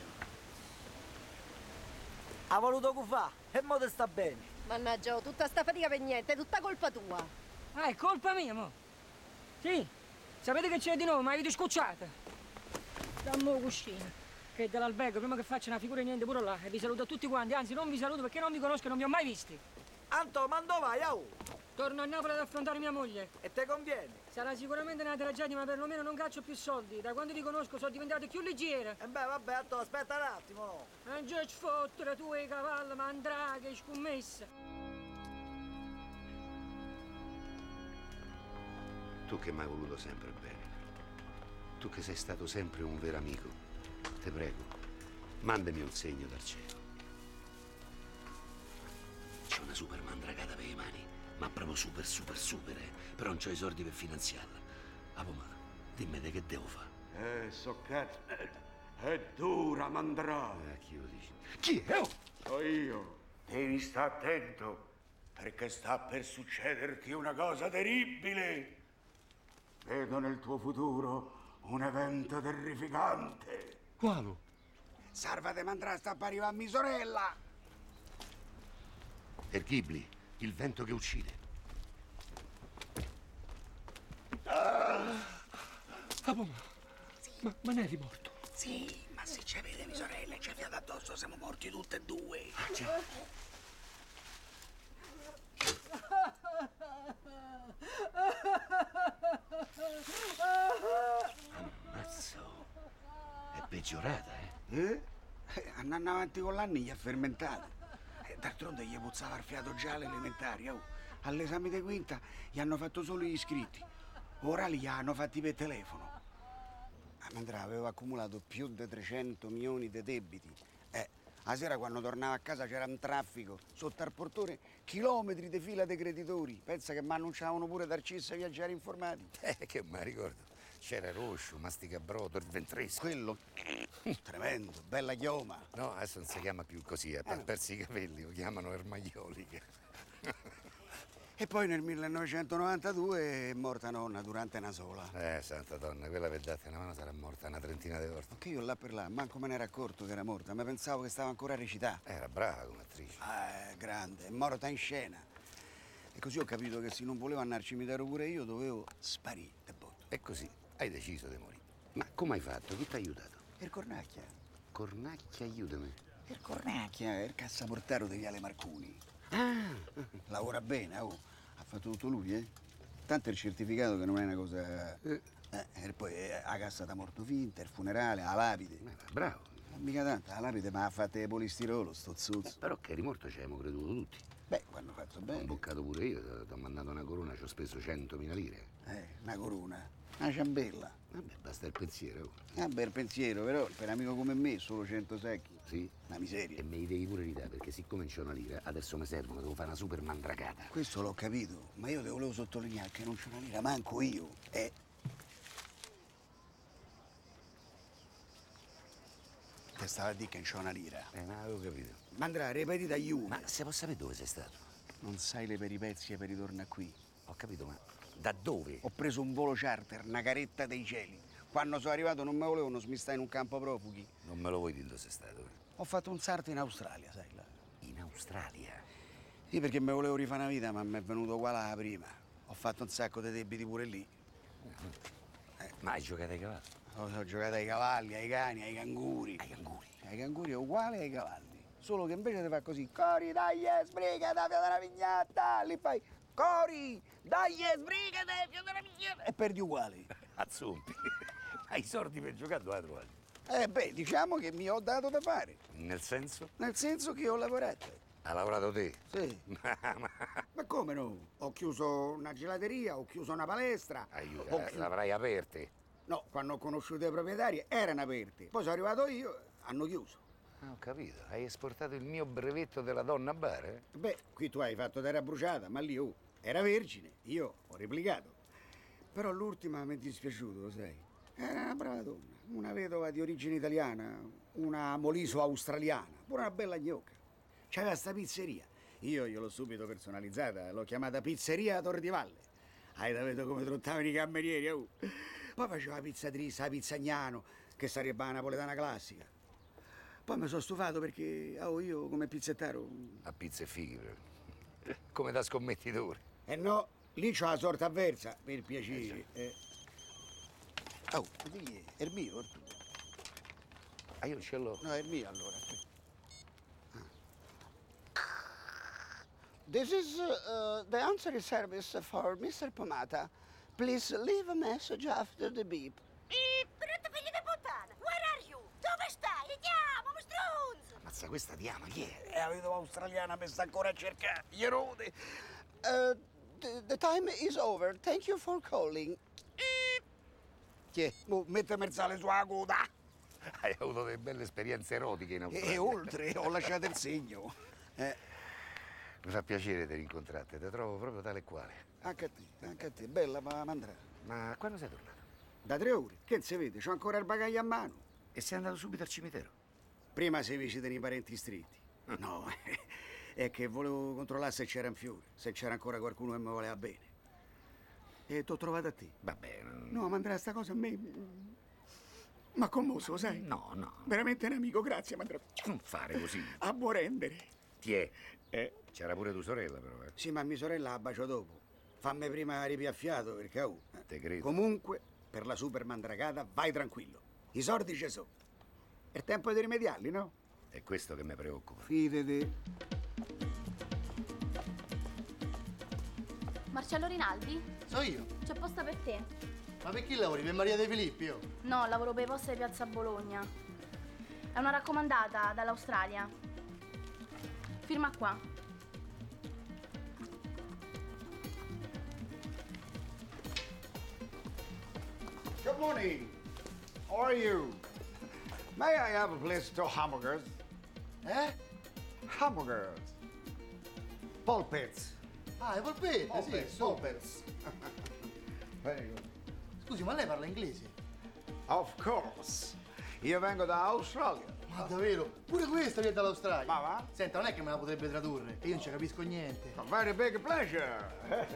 Ha voluto cufà e mo te sta bene. Mannaggia, tutta sta fatica per niente, è tutta colpa tua. Ah, è colpa mia, mo. Sì, sapete che c'è di nuovo, ma avete scocciata. Dammo cuscina. Che dall'albergo, prima che faccia una figura niente pure là. E vi saluto a tutti quanti, anzi non vi saluto perché non vi conosco e non vi ho mai visti. Anto, ma dove vai, au? Torno a Napoli ad affrontare mia moglie. E te conviene? Sarà sicuramente una tragedia, ma perlomeno non caccio più soldi. Da quando vi conosco sono diventato più leggera. E beh, vabbè, Anto, aspetta un attimo, no? Non c'è sfottere, tu e i cavalli, mandraghe, scommessa. Tu che mi hai voluto sempre bene. Tu che sei stato sempre un vero amico. Te prego, mandami un segno dal cielo. C'è una super mandragata per le mani, ma proprio super, super, super, eh. Però non c'ho i soldi per finanziarla. Ah, ma dimmi te che devo fare. Eh, so cazzo. È dura, mandrà. Eh, chi lo dici? Chi è? Oh! So io. Devi stare attento, perché sta per succederti una cosa terribile. Vedo nel tuo futuro un evento terrificante. Qualo? Salvate mandrà sta per arrivare a mia sorella. Erghibli, il vento che uccide. Ah. Ah, ma, ma, ma ne eri morto? Sì, ma se ci avete mia sorella e ci avete addosso siamo morti tutti e due. Ammazzo. È peggiorata, eh? Eh? Eh, andando avanti con l'anni gli ha fermentato. Eh, d'altronde gli puzzava il fiato già alle elementari. Oh. All'esame di quinta gli hanno fatto solo gli iscritti. Ora li hanno fatti per telefono. Amandrà aveva accumulato più di trecento milioni di debiti. Eh, la sera quando tornava a casa c'era un traffico. Sotto al portone chilometri di fila dei creditori. Pensa che mi annunciavano pure dal C I S viaggiare informati. Eh, che mi ricordo. C'era Roscio, Masticabrodo, il Ventresco. Quello tremendo, bella chioma. No, adesso non si chiama più così, ha persi i capelli, lo chiamano Ermaioli. E poi nel millenovecentonovantadue è morta nonna durante una sola. Eh, santa donna, quella per date una mano sarà morta una trentina di volte. Che io là per là, manco me ne ero accorto che era morta, ma pensavo che stava ancora a recitare. Era brava come attrice. Eh, grande, è morta in scena. E così ho capito che se non volevo andare al cimitero pure io, dovevo sparire de botto. E così hai deciso di morire. Ma come hai fatto? Chi ti ha aiutato? Il Cornacchia. Cornacchia, aiutami. Il Cornacchia è il cassaportaro di Viale Marconi. Ah! Lavora bene, oh. Ha fatto tutto lui, eh? Tanto il certificato che non è una cosa... Eh, e poi eh, la cassa da morto finta, il funerale, la lapide. Eh, bravo. Ma mica tanto, la lapide mi ha fatta di polistirolo, sto zozzo. Eh, però che eri morto ci abbiamo creduto tutti. Beh, quando ho fatto bene. Ho imboccato pure io, ti ho mandato una corona, ci ho speso centomila lire. Eh, una corona, una ciambella. Vabbè, basta il pensiero. Vabbè, il pensiero, però per un amico come me solo cento secchi. Sì? Una miseria. E me li devi pure ridare, perché siccome c'è una lira, adesso mi servono, devo fare una super mandracata. Questo l'ho capito, ma io te volevo sottolineare che non c'è una lira, manco io. Eh. Te stava a dire che non c'è una lira. Eh, ma avevo capito. Mandrà, ripeti da Juve. Ma se posso sapere dove sei stato? Non sai le peripezie per ritorno qui. Ho capito, ma da dove? Ho preso un volo charter, una caretta dei cieli. Quando sono arrivato non me volevano smistare in un campo profughi. Non me lo vuoi dire dove sei stato? Eh? Ho fatto un salto in Australia, sai là. In Australia? Sì, perché me volevo rifare una vita, ma mi è venuto uguale alla prima. Ho fatto un sacco di debiti pure lì. Eh, ma hai giocato ai cavalli? Ho, ho giocato ai cavalli, ai cani, ai canguri. Ai canguri? Ai canguri è uguale ai cavalli. Solo che invece di fare così, cori, dai, eh, sbriga, dai, fiata una vignatta, lì fai, cori, dai, eh, sbriga, dai, fiata una vignatta, e perdi uguali. Azzumpi. Ma i soldi per giocare dove hai trovato? Eh beh, diciamo che mi ho dato da fare. Nel senso? Nel senso che ho lavorato. Ha lavorato te? Sì. Ma come no? Ho chiuso una gelateria, ho chiuso una palestra. Aiuta, ho eh, chiuso... l'avrai aperte? No, quando ho conosciuto i proprietari erano aperte. Poi sono arrivato io, hanno chiuso. Ah, ho capito. Hai esportato il mio brevetto della donna bar, eh? Beh, qui tu hai fatto terra bruciata, ma lì oh, era vergine. Io ho replicato. Però l'ultima mi è dispiaciuto, lo sai. Era una brava donna, una vedova di origine italiana, una moliso australiana, pure una bella gnocca. C'aveva sta pizzeria. Io gliel'ho subito personalizzata, l'ho chiamata Pizzeria Tordivalle. Hai capito come trottavano i camerieri, oh. Poi faceva la pizza trisa, la pizzagnano, che sarebbe la napoletana classica. Poi mi sono stufato perché oh, io come pizzettaro... A pizza e fighi, come da scommettitore. Eh no, lì c'ho la sorta avversa, per piacere. Eh. Oh, digli, è il mio, è il tuo. Ah, io ce l'ho. No, è il mio allora. This is uh, the answering service for mister Pomata. Please leave a message after the beep. Beep! Brutto figlio di puttana! Where are you? Dove stai? Andiamo, stronzo! Ammazza, questa ti ama, chi è? È la vedova australiana, mi sta ancora a cercare. Gli erode. Uh, the, the time is over. Thank you for calling. Beep. Chi è? Oh, mettermi il sale sulla coda. Hai avuto delle belle esperienze erotiche in Australia. E oltre, ho lasciato il segno. Eh. Mi fa piacere di rincontrarti, ti trovo proprio tale e quale. Anche a te, anche a te. Bella, ma mandrà. Ma quando sei tornato? Da tre ore. Che si vede? C'ho ancora il bagaglio a mano. E sei andato subito al cimitero? Prima si visitano i parenti stretti. No, è che volevo controllare se c'era un fiore, se c'era ancora qualcuno che mi voleva bene. E t'ho trovato a te. Va bene. No, ma andrà sta cosa a me... Ma commosso, sai? No, no. Veramente un amico, grazie, ma Non fare così. a buon rendere. Ti è? Eh? C'era pure tua sorella, però, eh. Sì, ma mia sorella la bacio dopo. Fammi prima ripiaffiato, perché oh. Te credo. Comunque, per la super mandragata, vai tranquillo. I soldi ci sono. È tempo di rimediarli, no? È questo che mi preoccupa. Fidati. Marcello Rinaldi? So io. C'è posta per te. Ma per chi lavori? Per Maria De Filippi, io? No, lavoro per i posti di Piazza Bologna. È una raccomandata dall'Australia. Firma qua. Good morning. How are you? May I have a place to hamburgers? Eh? Hamburgers. Polpets. Ah, i polpetti, Polpets, sì, polpets. Very good. Scusi, ma lei parla inglese? Of course. Io vengo da Australia. Ma davvero? Pure questa viene dall'Australia? Ma va? Senta, non è che me la potrebbe tradurre, che io non ci capisco niente. A very big pleasure.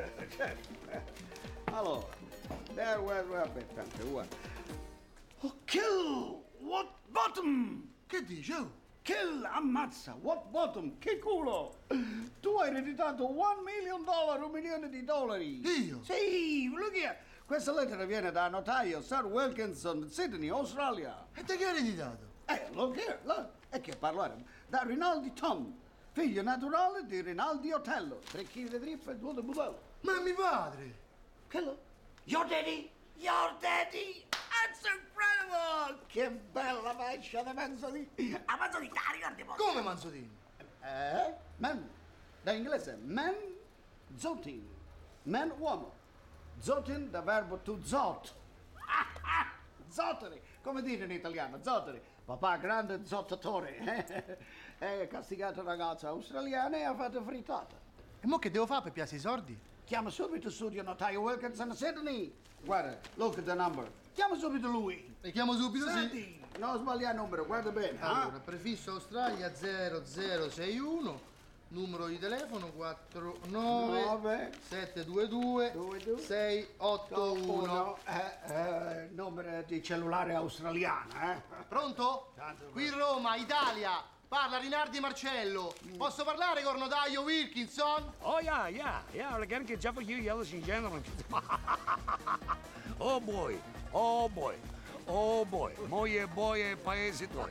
Allora, there was, vabbè, tanto, uguale. Oh, kill! What bottom? Che dici? Oh? Kill, ammazza! What bottom? Che culo! Tu hai ereditato un million dollari, un milione di dollari! Io? Sì, look here! Questa lettera viene da notaio Sir Wilkinson, Sydney, Australia. E da chi hai ereditato? Eh, look here, look. E che parlare? Da Rinaldi Tom, figlio naturale di Rinaldi Otello. Tre chili di trippa e due di budello. Ma è mio padre! Che lo? Your daddy? Your daddy? That's incredible! Che bella faccia da Manzolini! A Manzolini, ah, ricordi mo? Come Manzolini? Eh? Man. Da inglese, man, zotin. Man, uomo. Zotin da verbo to zot. Zotteri, come dire in italiano, zotteri. Papà grande zottatore. È castigato ragazza australiana e ha fatto frittata. E mo che devo fare per piazza i soldi? Chiama subito studio notaio Wilkinson a Sydney. Guarda, look at the number. Chiama subito lui. E chiamo subito, Senti, sì. non sbagliare il numero, guarda bene. Allora, ah? prefisso Australia zero zero sei uno, numero di telefono quattro nove sette due due sei otto uno. Eh, eh, numero di cellulare australiano, eh? Pronto? Qui Roma, Italia. Parla Rinaldi Marcello. Posso parlare con notaio Wilkinson? Oh, yeah, yeah, yeah. I got a good job for you, ladies and gentlemen. Oh, boy. Oh, boy. Oh, boy. Moie boie paese tuoi.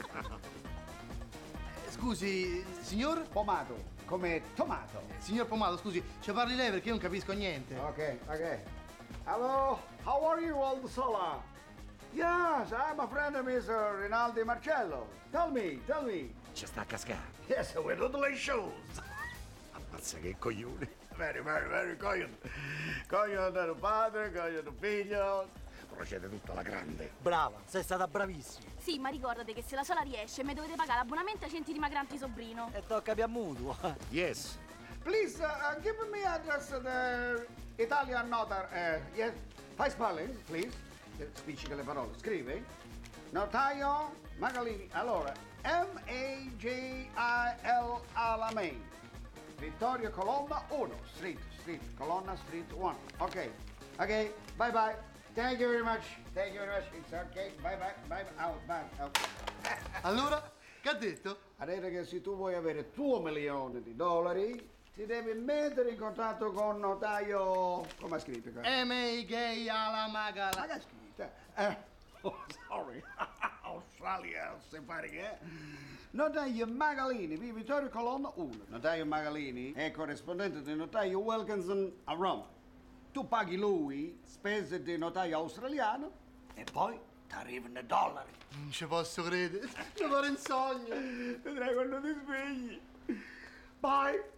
Scusi, signor? Pomato, come tomato. Signor Pomato, scusi, ci parli lei perché io non capisco niente. Ok, ok. Hello, how are you, old sola? Yes, I'm a friend of mister Rinaldi Marcello. Tell me, tell me. Ci sta a cascare. Yes, we're little shoes. Ammazza che coglione. Very, very, very coglione. Coglione del padre, coglione del figlio. Procede tutto alla grande. Brava, sei stata bravissima. Sì, ma ricordate che se la sola riesce, mi dovete pagare l'abbonamento ai centri dimagranti sobrino. E tocca per mutuo. Yes. Please, uh, give me address of the Italian notar. Uh, yes. Fai spelling, please. Spiccica le parole. Scrivi. Notaio Magalini. Allora, M A G I L Alamein. Vittorio Colonna uno. Street, Street, Colonna Street uno. Ok. Ok, bye bye. Thank you very much. Thank you very much. It's okay. Bye bye. Bye bye. Out, bye. Okay. Allora, che ha detto? Ha detto che se tu vuoi avere tuo milione di dollari, ti devi mettere in contatto con notaio. Come ha scritto qua? M A G alla magala. Ma che ha scritto? Eh, oh, sorry. Australia, simpatico, eh? Notaio Magalini, via Vittorio Colonna uno. Notaio Magalini è corrispondente di notaio Wilkinson a Roma. Tu paghi lui spese di notaio australiano e poi ti arrivano i dollari. Non ci posso credere. Mi pare un sogno. Vedrai quando ti svegli. Bye.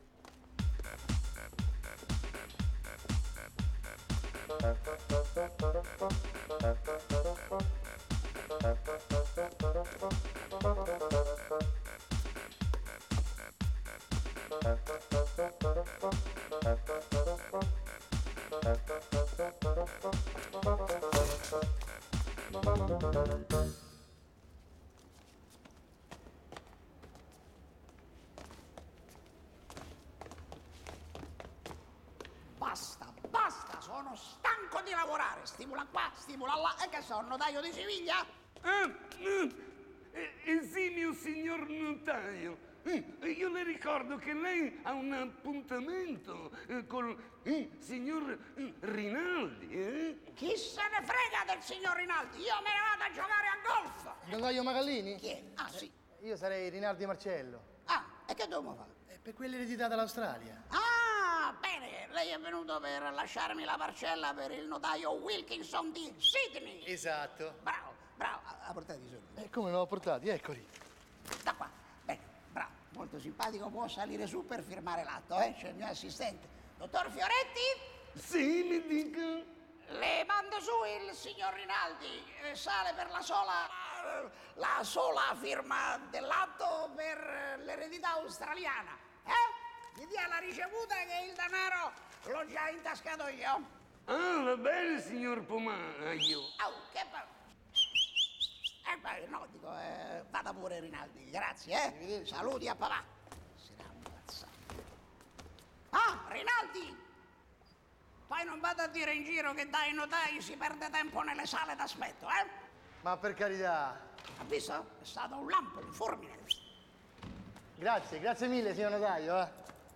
Basta, basta, sono stanco di lavorare. Stimola qua, stimola là. E che sono, notaio di Siviglia? Ah, eh, eh, sì, mio signor notaio. Eh, io le ricordo che lei ha un appuntamento eh, col eh, signor eh, Rinaldi, eh? Chi se ne frega del signor Rinaldi? Io me ne vado a giocare a golf! Il notaio Magallini? Chi è? Ah, sì. Io sarei Rinaldi Marcello. Ah, e che dobbiamo fare? È per quell'eredità dall'Australia. Ah, bene, lei è venuto per lasciarmi la parcella per il notaio Wilkinson di Sydney. Esatto. Bravo, bravo, ha ha portato i soldi. E come l'ho portati? Eccoli. Da qua, bene, bravo, molto simpatico, può salire su per firmare l'atto, eh? C'è il mio assistente. Dottor Fioretti? Sì, mi dica. Le mando su il signor Rinaldi, eh, sale per la sola, la sola firma dell'atto per l'eredità australiana. Eh? Mi dia la ricevuta che il denaro l'ho già intascato io. Ah, va bene, signor Pomaio. Oh, che pa... Eh, beh, no, dico, eh, vada pure Rinaldi, grazie, eh. Saluti a papà. Si era ammazzato. Ah, Rinaldi! Poi non vado a dire in giro che dai notai si perde tempo nelle sale d'aspetto, eh? Ma per carità. Ha visto? È stato un lampo di fulmine. Grazie, grazie mille, signor notaio, eh.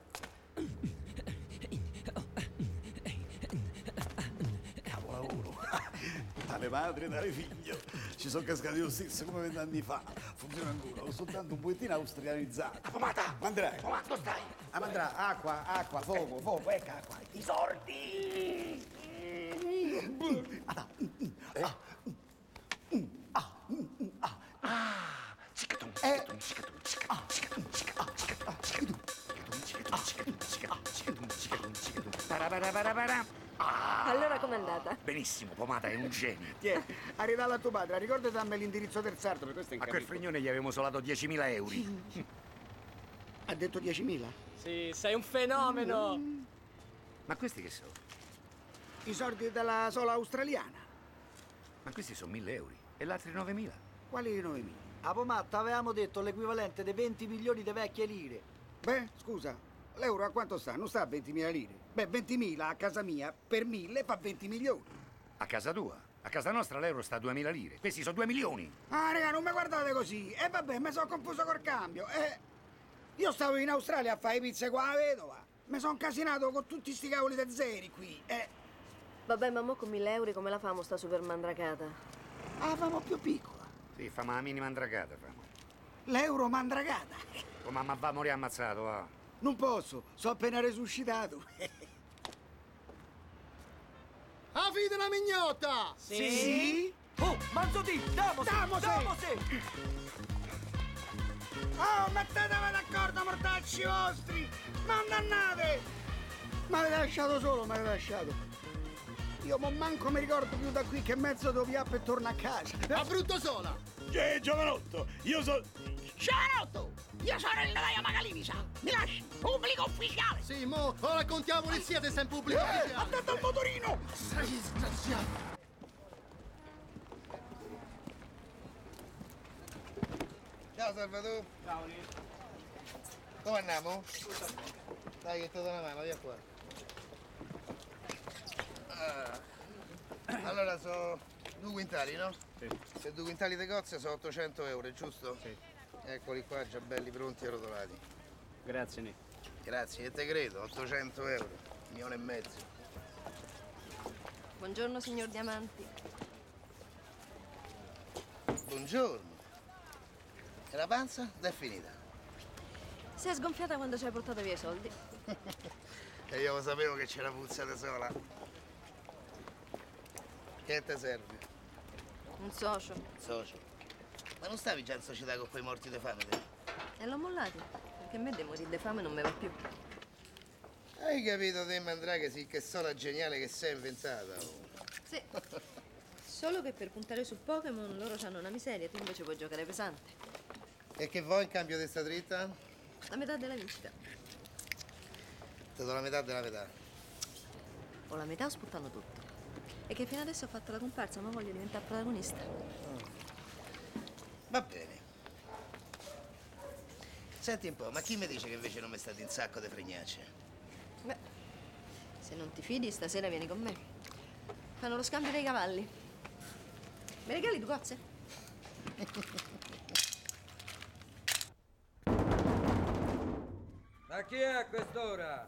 Cavolo, tale madre, tale figlio. Ci sono cascati lo stesso come vent'anni fa. Funziona ancora, ho soltanto un pochettino australianizzato. Pomata! Mandrai. Pomata, dove stai? Ah, Mandrà, acqua, acqua, fuoco, fuoco, ecco acqua. I sordi! Ah, cicatum, cicatum, cicatum, cicatum, cicatum, cicatum, cicatum, cicatum, cicatum, cicatum, cicatum, cicatum, cicatum, cicatum, parabarabarabara. Ah, Allora com'è andata? benissimo, Pomata è un genio. Tiè, arriva a tuo padre, ricordati di darmi l'indirizzo del sarto, per questo è A quel frignone gli avevamo solato diecimila euro. Ha detto diecimila? Sì, sei un fenomeno. Ma questi che sono? I soldi della sola australiana. Ma questi sono mille euro. E l'altri novemila? Quali novemila? A Pomatta avevamo detto l'equivalente di venti milioni di vecchie lire. Beh, scusa, l'euro a quanto sta? Non sta a ventimila lire. Beh, ventimila a casa mia per mille fa venti milioni. A casa tua? A casa nostra l'euro sta a duemila lire. Questi sono due milioni. Ah, raga, non mi guardate così. E eh, vabbè, mi sono confuso col cambio. Eh, io stavo in Australia a fare pizze qua a vedova. Mi sono casinato con tutti sti cavoli de zeri qui. Eh, Vabbè, ma mo con mille euro come la famo sta super mandracata? ah, famo più piccola. Sì, famo la minima mandragata, famo. L'euro mandragata. Oh, mamma va a morire ammazzato, va. Non posso, sono appena resuscitato. Ah, fide la mignotta! Sì? Oh, Manzotti, damosi! Damosi! Damosi! Oh, mettetevi d'accordo, mortacci vostri! Mandannate! Mi avete lasciato solo, mi avete lasciato. Io non manco mi ricordo più da qui che mezzo dovevo e torno a casa. A brutto sola! Eh, giovanotto, io sono... Giovanotto! Io sono il notaio Magalini, sa! Mi lasci? Pubblico ufficiale! Sì, mo, ora raccontiamo la polizia te sei in pubblico Eh, ufficiale. andate al motorino! Sei disgraziato! Ciao Salvatore! Ciao come andiamo? Dai che ti do una mano, via qua. Ah. Allora sono due quintali, no? Sì. Se due quintali di cozze sono ottocento euro, giusto? Sì. Eccoli qua, già belli pronti e rotolati. Grazie, Nick. Grazie, e te credo, ottocento euro, milione e mezzo. Buongiorno, signor Diamanti. Buongiorno. E la panza? È finita. Si è sgonfiata quando ci hai portato via i soldi. E io lo sapevo che c'era puzzata sola. Che te serve? Un socio. Socio. Ma non stavi già in società con quei morti di fame te? E l'ho mollati, perché a me dei morire di fame non mi va più. Hai capito te, Mandraga, sì, che sola geniale che sei inventata? Oh. Sì. Solo che per puntare su Pokémon loro hanno una miseria, tu invece vuoi giocare pesante. E che vuoi in cambio di sta dritta? La metà della vincita. Ti do la metà della metà. O la metà o sputtano tutto. E che fino adesso ho fatto la comparsa, ma voglio diventare protagonista. Va bene. Senti un po', ma chi mi dice che invece non mi state in sacco di fregnacce? Beh, se non ti fidi, stasera vieni con me. Fanno lo scambio dei cavalli. Mi regali due cozze? Ma chi è a quest'ora?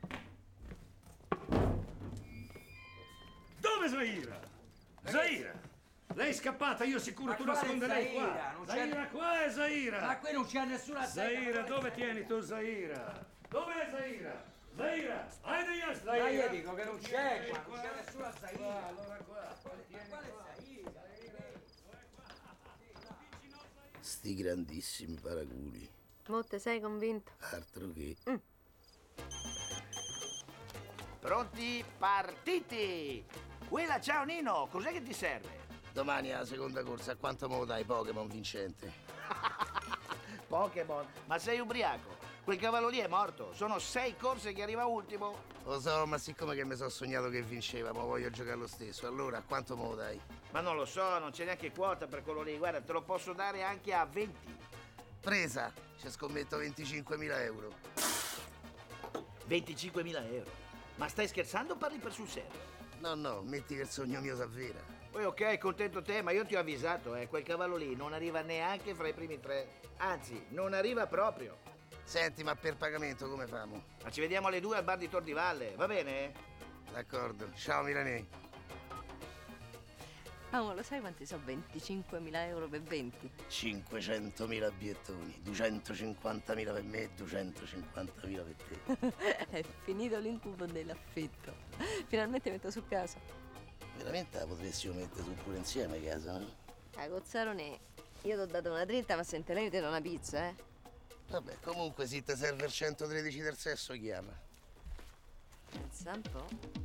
Dove Zaira? Zaira! Lei è scappata, io sicuro Ma tu quale nasconde lei qua. Zaira? Non c'è- Zaira qua è Zaira. Ma qui non c'è nessuna Zaira. Zaira, dove tieni tu Zaira? Dov'è Zaira? Zaira, hai degli altri Zaira? Ma io dico che non c'è qua, non c'è nessuna Zaira. Allora qua. Sti grandissimi paraculi. Mo te sei convinto? Altro che. Mm. Pronti, partiti! Quella, ciao Nino, cos'è che ti serve? Domani alla seconda corsa, a quanto me lo dai Pokémon vincente? Pokémon, ma sei ubriaco? Quel cavallo lì è morto, sono sei corse che arriva ultimo. Lo so, ma siccome che mi sono sognato che vinceva, ma voglio giocare lo stesso, allora a quanto me lo dai? Ma non lo so, non c'è neanche quota per quello lì, guarda, te lo posso dare anche a venti. Presa, ci scommetto venticinquemila euro. venticinquemila euro? Ma stai scherzando o parli per sul serio? No, no, metti che il sogno mio s'avvera. Poi ok, contento te, ma io ti ho avvisato, eh, quel cavallo lì non arriva neanche fra i primi tre. Anzi, non arriva proprio. Senti, ma per pagamento come famo? Ma ci vediamo alle due al bar di Tor di Valle, va bene? D'accordo, ciao Milanè. Ah, ma lo sai quanti sono venticinquemila euro per venti? cinquecentomila biettoni, duecentocinquantamila per me e duecentocinquantamila per te. È finito l'incubo dell'affitto. Finalmente metto su casa. Veramente la potressimo mettere su pure insieme casa, no? A Gozzarone, io ti ho dato una dritta, ma se te lei ti do una pizza, eh? Vabbè, comunque se ti serve il centotredici del sesso, chiama. Pensa un po'.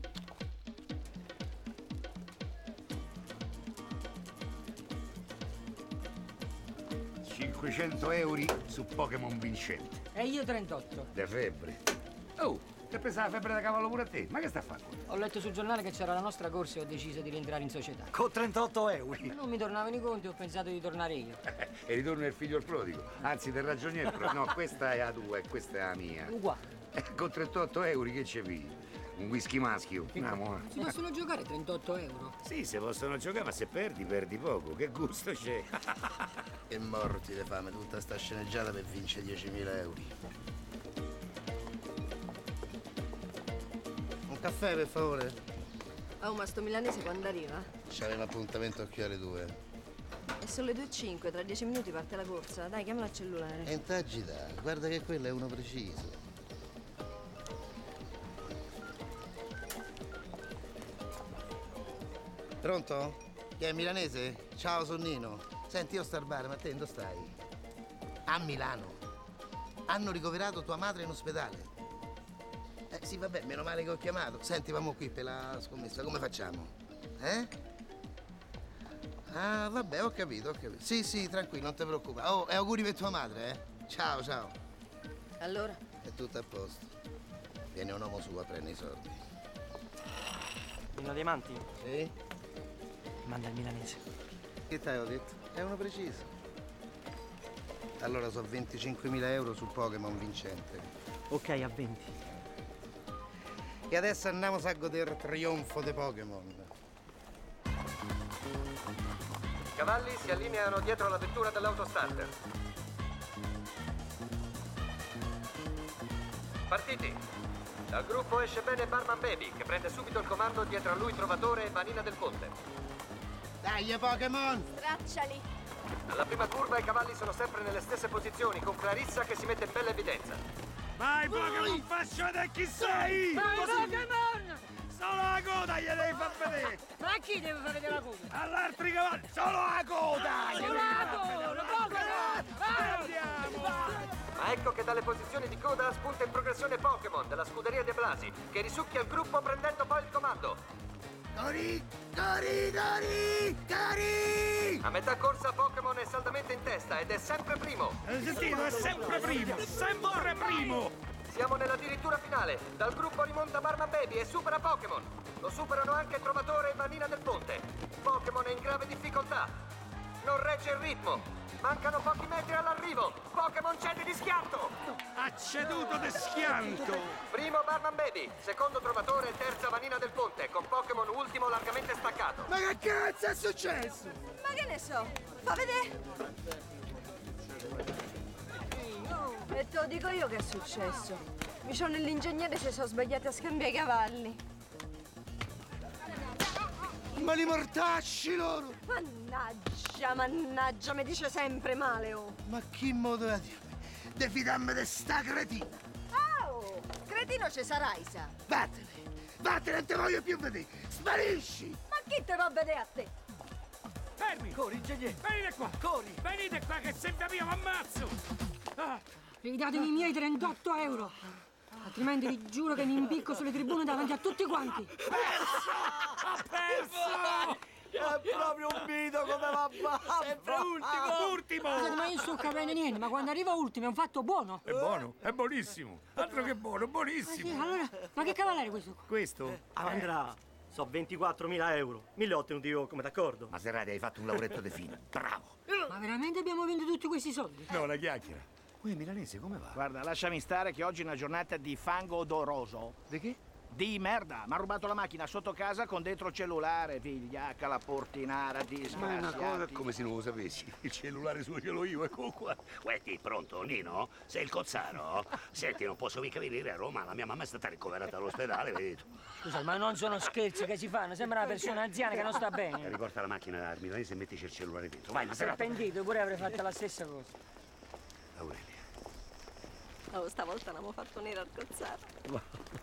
cinquecento euro su Pokémon vincente. E io trentotto. De febbre. Oh, che pensa la febbre da cavallo pure a te? Ma che sta a fare? Ho letto sul giornale che c'era la nostra corsa e ho deciso di rientrare in società. Con trentotto euro? Non mi tornavano i conti, ho pensato di tornare io. E ritorno il figlio il prodigo. Anzi, del ragioniere. Pro- No, questa è la tua e questa è la mia. Uguale. Eh, con trentotto euro che c'è qui? Un whisky maschio. Andiamo. Si possono giocare trentotto euro? Sì, se possono giocare, ma se perdi, perdi poco. Che gusto c'è? E morti di fame, tutta sta sceneggiata per vincere diecimila euro. Un caffè, per favore? Oh, ma sto milanese quando arriva? C'aveva appuntamento qui alle due. E sono le due e cinque, tra dieci minuti parte la corsa. Dai, chiamala al cellulare. E intagita, guarda che quello è uno preciso. Pronto? Chi è milanese? Ciao, sono Nino. Senti, io sto al bar, ma te dove stai? A Milano. Hanno ricoverato tua madre in ospedale. Eh sì, vabbè, meno male che ho chiamato. Senti, vamo qui per la scommessa, come facciamo? Eh? Ah, vabbè, ho capito, ho capito. Sì, sì, tranquillo, non ti preoccupare. Oh, e auguri per tua madre, eh? Ciao, ciao. Allora? È tutto a posto. Viene un uomo su a prendere i soldi. Nino Diamanti? Sì? Manda il milanese. Che ti avevo detto? È uno preciso. Allora sono venticinquemila euro sul Pokémon vincente. Ok, a venti. E adesso andiamo a godere il trionfo dei Pokémon. I cavalli si allineano dietro la vettura dell'autostarter. Partiti! Dal gruppo esce bene Barman Baby, che prende subito il comando dietro a lui Trovatore e Vanina del Ponte. Dai, Pokémon! Stracciali! Alla prima curva i cavalli sono sempre nelle stesse posizioni, con Clarissa che si mette in bella evidenza. Vai, Pokémon, faccia vedere chi sei! Vai, Pokémon! Solo la coda gli devi far vedere! Ma a chi deve far vedere la coda? All'altri cavalli! Solo la coda! Solo la coda! Pokémon! Andiamo! Ma ecco che dalle posizioni di coda spunta in progressione Pokémon della scuderia De Blasi, che risucchia il gruppo prendendo poi il comando. Cori! Cori! Cori! Cori! A metà corsa Pokémon è saldamente in testa ed è sempre primo. Hai sentito? È sempre primo! Sempre primo! Siamo nella dirittura finale. Dal gruppo rimonta Barman Baby e supera Pokémon. Lo superano anche Trovatore e Vanina del Ponte. Pokémon è in grave difficoltà. Non regge il ritmo. Mancano pochi metri all'arrivo. Pokémon cede di schianto. Ha ceduto di schianto. Primo Barman Baby, secondo Trovatore e terza Vanina del Ponte, con Pokémon ultimo largamente staccato. Ma che cazzo è successo? Ma che ne so? Fa vedere! E te lo dico io che è successo. Mi sono nell'ingegnere si sono sbagliati a scambiare i cavalli. Ma li mortacci loro! Mannaggia, mannaggia, mi dice sempre male, oh. Ma chi modo a dirmi? De fidarmi di sta cretina! Oh, cretino ci sarai, sa. Vattene! Vattene, non te voglio più vedere! Sparisci! Ma chi te va a vedere a te? Fermi! Corri, ingegnere! Venite qua! Corri! Venite qua che se vi ammazzo! Ah. Ridatemi i miei trentotto euro. Altrimenti vi giuro che mi impicco sulle tribune davanti a tutti quanti. Ha perso! È proprio un mito come va a Sempre ultimo! Ultimo! Scusate, ma io sto capendo niente, ma quando arriva ultimo è un fatto buono. È buono, è buonissimo. Altro che buono, Ah, sì, buonissimo. allora, ma che cavallere questo? Questo? Andrà. So ventiquattromila euro. Me li ho ottenuti io come d'accordo. Maserati, hai fatto un lavoretto de fino. Bravo. Ma veramente abbiamo vinto tutti questi soldi? No, la chiacchiera. Uè, milanese, come va? Guarda, lasciami stare che oggi è una giornata di fango odoroso. Di che? Di merda. Mi ha rubato la macchina sotto casa con dentro il cellulare, vigliacca, la portinara, Ma è una disgraziati. cosa come se non lo sapessi. Il cellulare suo ce l'ho io, ecco qua. Uè, ti pronto, Nino? Sei il cozzaro? Senti, non posso mica venire a Roma, la mia mamma è stata ricoverata all'ospedale, vedi tu. Scusa, ma non sono scherzi che si fanno, sembra una persona anziana che non sta bene. Riporta la macchina al milanese e mettici il cellulare dentro. Vai, Si è Maserati. pentito, pure avrei fatto la stessa cosa. Aurelia. Oh, stavolta l'abbiamo fatto nero al cozzaro.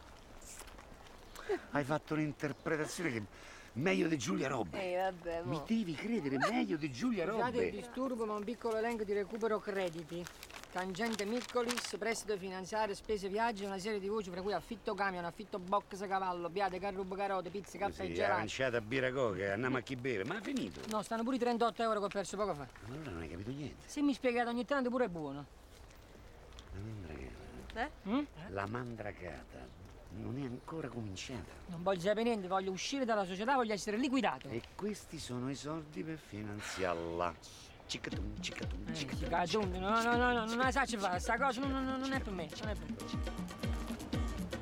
Hai fatto un'interpretazione che meglio di Giulia Robbe. Eh, vabbè, mo. Mi devi credere, meglio di Giulia Scusate il Robbe. disturbo, ma un piccolo elenco di recupero crediti. Tangente Miccolis, prestito finanziario, spese viaggi, una serie di voci fra cui affitto camion, affitto box cavallo, biade, carrubo carote, pizze, caffè e Sì, gelati. aranciata, birra coca, andiamo a chi bere, ma è finito. No, stanno pure i trentotto euro che ho perso poco fa. Ma allora non hai capito niente. Se mi spiegate ogni tanto pure è buono. La mandracata. Eh? Mm? La mandracata non è ancora cominciata. Non voglio sapere niente, voglio uscire dalla società, voglio essere liquidato. E questi sono i soldi per finanziarla. Cicatum, cicatum, Eh, cicatum. si caggiunge, no, no, no, no, non la sa fare, sta cosa non, non- non è per me, non è per me.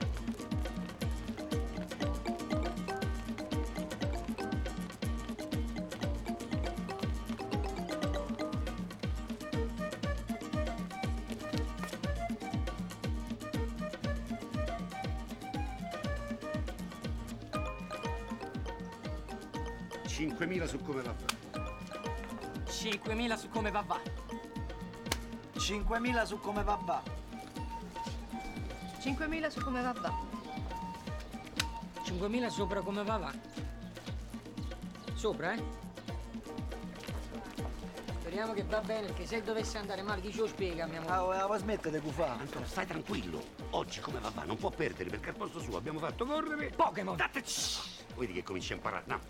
cinquemila su come va. cinquemila su come va va. cinquemila su come va va. cinquemila su come va va. cinquemila sopra come va va. Sopra, eh? Speriamo che va bene, perché se dovesse andare male, chi ce lo spiega, mia moglie? Ah, voleva smettere di cufare. Antonio, stai tranquillo. Oggi come va va, non può perdere perché al posto suo abbiamo fatto correre. Pokémon! Date, vedi che comincia a imparare. No.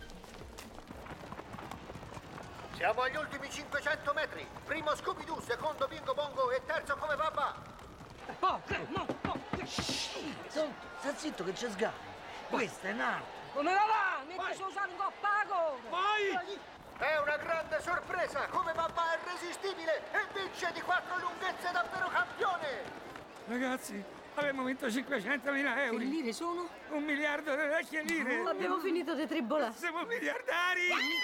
Siamo agli ultimi cinquecento metri. Primo Scooby-Doo, secondo Bingo Bongo e terzo come va va. Pokémon! Sta zitto che c'è sgame. Questa è un'arte. Come va va? Metti su usare un coppago! Vai! È una grande sorpresa. Come va va è irresistibile e vince di quattro lunghezze davvero campione. Ragazzi, abbiamo vinto cinquecentomila euro. Che lire sono? Un miliardo di vecchie lire. Abbiamo finito di tribolare. Siamo miliardari!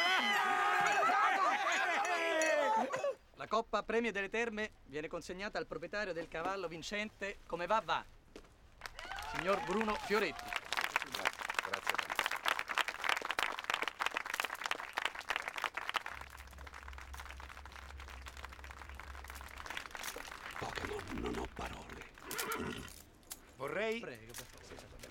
La Coppa Premio delle Terme viene consegnata al proprietario del cavallo vincente come va va, signor Bruno Fioretti. Grazie. Pokémon, non ho parole. Vorrei... Prego, per favore.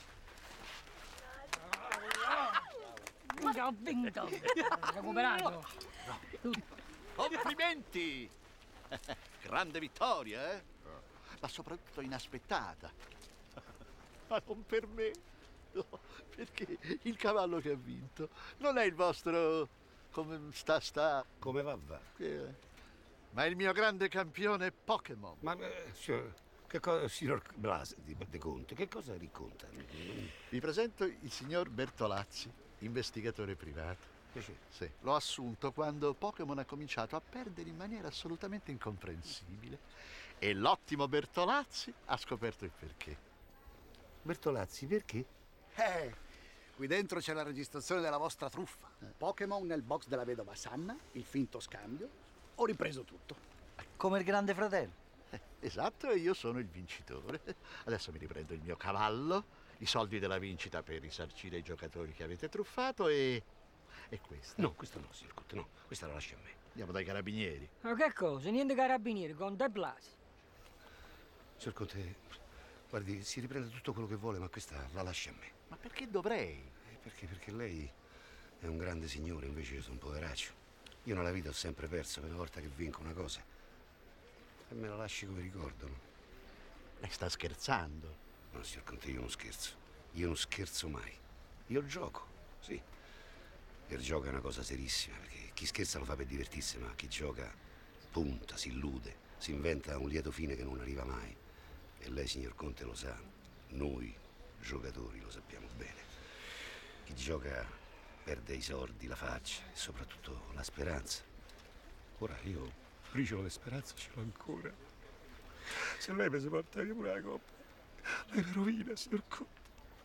Ho vinto! Recuperato! Complimenti! Grande vittoria, eh? Ma soprattutto inaspettata. Ma non per me. No, perché il cavallo che ha vinto non è il vostro come sta sta. Come va va? Eh, ma è il mio grande campione Pokémon. Ma eh, signor, che cosa, signor Blas di, di Conte, che cosa racconta? Vi presento il signor Bertolazzi, investigatore privato. Sì, l'ho assunto quando Pokémon ha cominciato a perdere in maniera assolutamente incomprensibile e l'ottimo Bertolazzi ha scoperto il perché. Bertolazzi, perché? Eh, qui dentro c'è la registrazione della vostra truffa. Pokémon nel box della vedova Sanna, il finto scambio. Ho ripreso tutto. Come il grande fratello. Eh, esatto, e io sono il vincitore. Adesso mi riprendo il mio cavallo, i soldi della vincita per risarcire i giocatori che avete truffato e... e questo. No, questo no, signor Conte, no. Questa la lasci a me. Andiamo dai carabinieri. Ma che cosa? Niente carabinieri, con De Blasi. Signor Conte, guardi, si riprende tutto quello che vuole, ma questa la lasci a me. Ma perché dovrei? Eh, Perché? Perché lei è un grande signore, invece io sono un poveraccio. Io nella vita ho sempre perso, ogni volta che vinco una cosa. E me la lasci come ricordo, no? Lei sta scherzando. No, signor Conte, io non scherzo. Io non scherzo mai. Io gioco, sì. E il gioco è una cosa serissima, perché chi scherza lo fa per divertirsi, ma chi gioca punta, si illude, si inventa un lieto fine che non arriva mai. E lei, signor Conte, lo sa. Noi, giocatori, lo sappiamo bene. Chi gioca perde i soldi, la faccia e soprattutto la speranza. Ora io, briciolo di speranza, ce l'ho ancora. Se lei mi si porta via pure la coppa, lei mi rovina, signor Conte.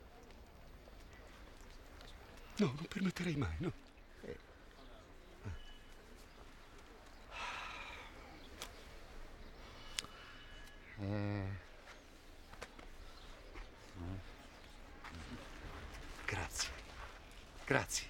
No, non permetterei mai, no. Eh. Eh. Grazie. Grazie.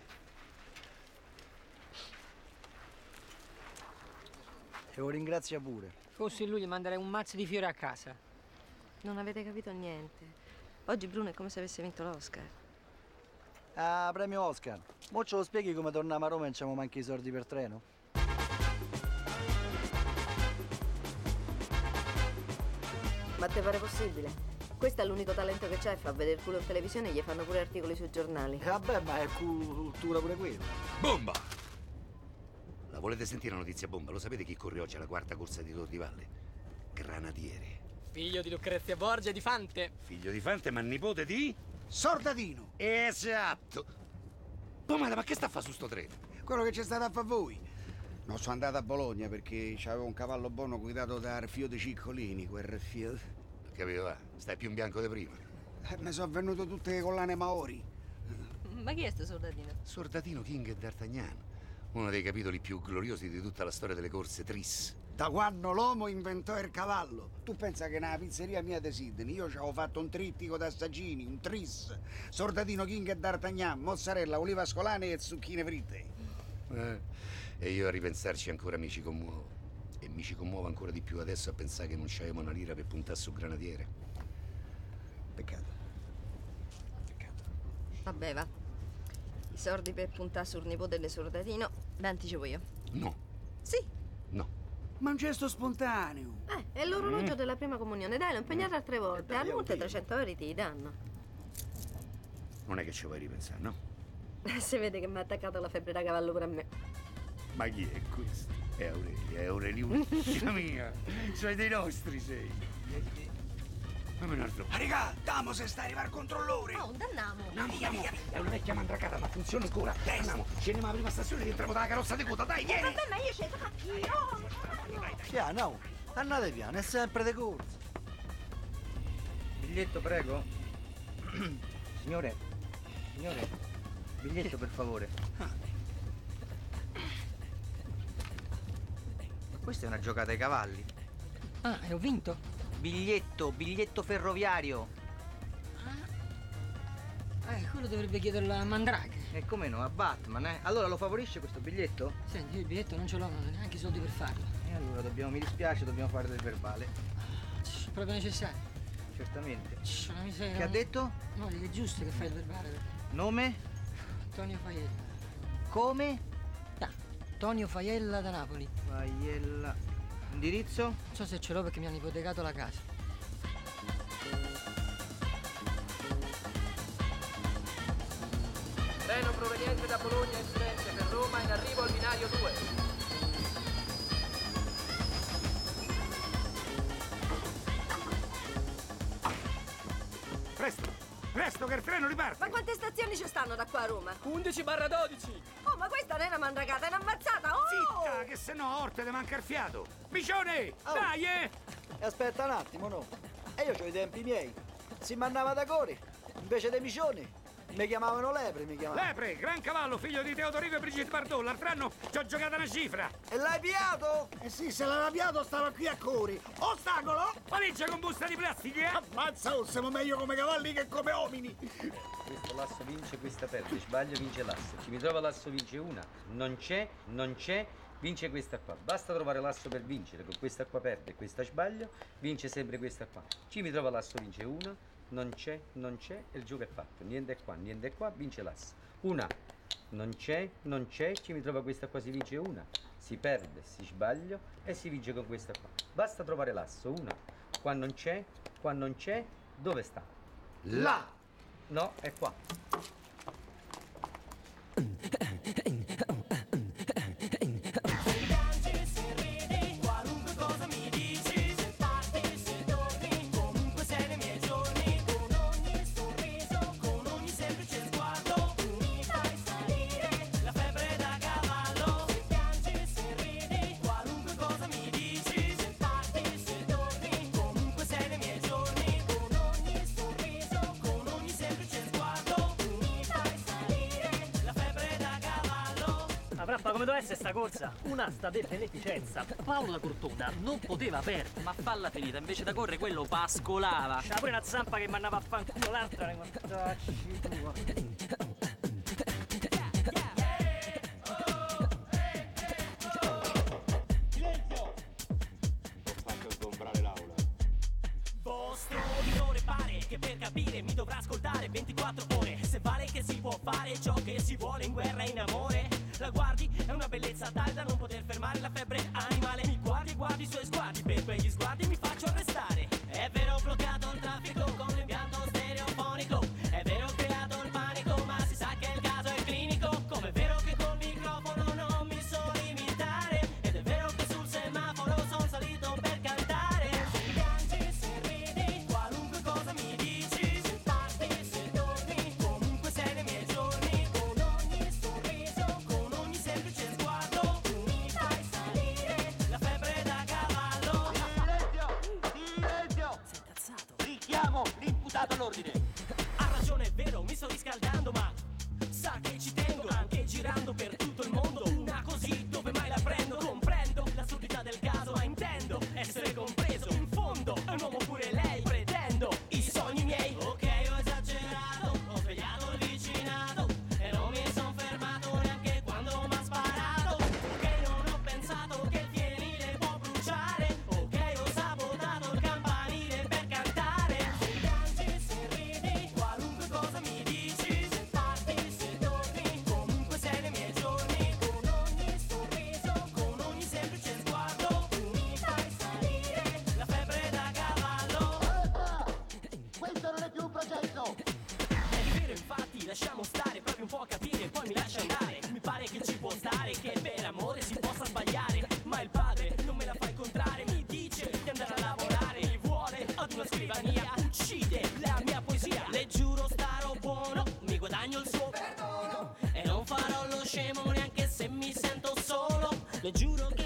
E lo ringrazia pure. Fossi lui, gli manderei un mazzo di fiori a casa. Non avete capito niente. Oggi Bruno è come se avesse vinto l'Oscar. Ah, premio Oscar. Mo ce lo spieghi come torniamo a Roma e non c'abbiamo manchi i soldi per treno? Ma te pare possibile? Questo è l'unico talento che c'è, fa vedere il culo in televisione e gli fanno pure articoli sui giornali. Vabbè, ma è cultura pure quella. Bomba! La volete sentire la notizia bomba? Lo sapete chi corre oggi alla quarta corsa di Tor di Valle? Granadiere. Figlio di Lucrezia Borgia e di Fante. Figlio di Fante, ma nipote di... Sordatino! Esatto! Pomada, ma che sta a fare su sto treno? Quello che c'è stato a fare voi. Non sono andato a Bologna perché c'avevo un cavallo buono guidato da Arfio de Ciccolini, quel Arfio. Capito, va? Stai più in bianco di prima. Eh, mi sono venute tutte le collane Maori. Ma chi è sto soldatino? Sordatino King e D'Artagnan. Uno dei capitoli più gloriosi di tutta la storia delle corse Tris. Da quando l'uomo inventò il cavallo. Tu pensa che nella pizzeria mia di Sydney io ci avevo fatto un trittico d'assaggini, un tris. Sordatino King e D'Artagnan, mozzarella, olive ascolane e zucchine fritte. Eh, e io a ripensarci ancora mi ci commuovo. E mi ci commuovo ancora di più adesso a pensare che non c'avevamo una lira per puntare sul granadiere. Peccato. Vabbè, va. I soldi per puntare sul nipote del soldatino l'anticipo io. No. Sì. No. Ma un gesto spontaneo. Eh, è l'orologio Mm. della prima comunione. Dai, l'ho impegnato altre volte. Al monte trecento euro ti danno. Non è che ci vuoi ripensare, no? Si vede che mi ha attaccato la febbre da cavallo pure a me. Ma chi è questo? È Aurelia, è Aureliuccia mia. Sei dei nostri, sei. Fammi un altro. Ah, regà, damo se sta arrivare il controllore. Oh, danniamo. Andiamo, via, via. È una vecchia mandracata, ma funziona ancora. Dai, andiamo. Scendiamo alla prima stazione e rientriamo dalla carrozza di coda. Dai, vieni. Vabbè, ma io ci tacchi. Piano, oh. Andate piano, è sempre de corsa. Biglietto, prego. Signore, signore, biglietto per favore. Ma questa è una giocata ai cavalli. Ah, e ho vinto? Biglietto, biglietto ferroviario. Eh, quello dovrebbe chiederlo a Mandrake. E come no, a Batman, eh? Allora lo favorisce questo biglietto? Senti, io il biglietto non ce l'ho, non ho neanche i soldi per farlo. E allora dobbiamo, mi dispiace, dobbiamo fare del verbale. È proprio necessario. Certamente. Una miseria. Che ha detto? No, dico, è giusto che fai il verbale. Perché... Nome? Antonio Faiella. Come? Ah, Antonio Faiella da Napoli. Faiella. Indirizzo? Non so se ce l'ho perché mi hanno ipotecato la casa. Treno proveniente da Bologna in Firenze per Roma in arrivo al binario due. Presto, presto che il treno riparte. Ma quante stazioni ci stanno da qua a Roma? undici barra dodici. Oh, ma questa non è una mandracata, è una ammazzata! Oh! Zitta, che se no a Orte te manca il fiato. Micione, Oh. dai, eh! E aspetta un attimo, no? E io ho i tempi miei. Si mannava da core, invece dei micioni. Mi chiamavano Lepre, mi chiamavano. Lepre, gran cavallo, figlio di Teodorico e Brigitte Bardot. L'altro anno ci ho giocato una cifra. E l'hai piato? Eh sì, se l'aveva piato stava qui a Cori. Ostacolo! Valigia con busta di plastica, eh? Ammazza, oh, siamo meglio come cavalli che come uomini. Questo lasso vince, questa perde. Sbaglio, vince l'asso. Chi mi trova l'asso vince una. Non c'è, non c'è, vince questa qua. Basta trovare l'asso per vincere. Con questa qua perde, questa sbaglio, vince sempre questa qua. Chi mi trova l'asso vince una. Non c'è, non c'è e il gioco è fatto. Niente è qua, niente è qua, vince l'asso. Una. Non c'è, non c'è, ci mi trova questa qua, si vince una. Si perde, si sbaglio e si vince con questa qua. Basta trovare l'asso. Una. Qua non c'è, qua non c'è, dove sta? Là! No, è qua. Come doveva essere sta corsa? Un'asta di beneficenza. Paolo da Cortona non poteva perdere. Ma falla finita, invece da correre quello pascolava. C'era pure una zampa che mandava a fanculo l'altra. Guardacci tua. Silenzio! Ho fatto sgombrare l'aula. Vostro minore pare che per capire mi dovrà ascoltare ventiquattro ore. Se vale che si può fare ciò che si vuole in guerra e in amore. La guardi, è una bellezza tale da non poter fermare la febbre animale. Mi guardi e guardi i suoi sguardi, per quegli sguardi mi faccio arrestare. È vero, ho bloccato il traffico con l'impianto stereofonico. È vero, ho creato il panico, ma si sa che il caso è clinico. Come è vero che col microfono non mi so limitare. Ed è vero che sul semaforo sono salito per cantare. Se piangi, se ridi, qualunque cosa mi dici. Se parti, se dormi, comunque sei nei miei giorni. Con ogni sorriso, con ogni semplice sguardo, tu mi fai salire la febbre da cavallo. Silenzio! Silenzio! Sei incazzato? Richiamo l'imputato all'ordine. Ha ragione, è vero, mi sto riscaldando, ma sa che ci tengo anche girando per tutto il mondo. Una così dove mai la prendo? Comprendo l'assurdità del caso, ma intendo essere compreso. In fondo è un uomo pure lei, pretendo i sogni miei. Ok, ho esagerato, ho svegliato il vicinato e non mi son fermato neanche quando m'ha sparato. Ok, non ho pensato che il fienile può bruciare. Ok, ho sabotato il campanile per cantare. Se piangi, se ridi, qualunque cosa mi dici. Se parti, se dormi, comunque sei nei miei giorni. Con ogni sorriso, con ogni semplice sguardo, tu mi fai salire la febbre da cavallo. Questo non è più un progetto! È vero, infatti, lasciamo stare proprio un po' a capire, poi mi lascia andare. Mi pare che ci può stare, che per amore si possa sbagliare. Ma il padre non me la fa incontrare, mi dice di andare a lavorare. Mi vuole ad una scrivania, uccide la mia poesia. Le giuro starò buono, mi guadagno il suo perdono. E non farò lo scemo neanche se mi sento solo. Le giuro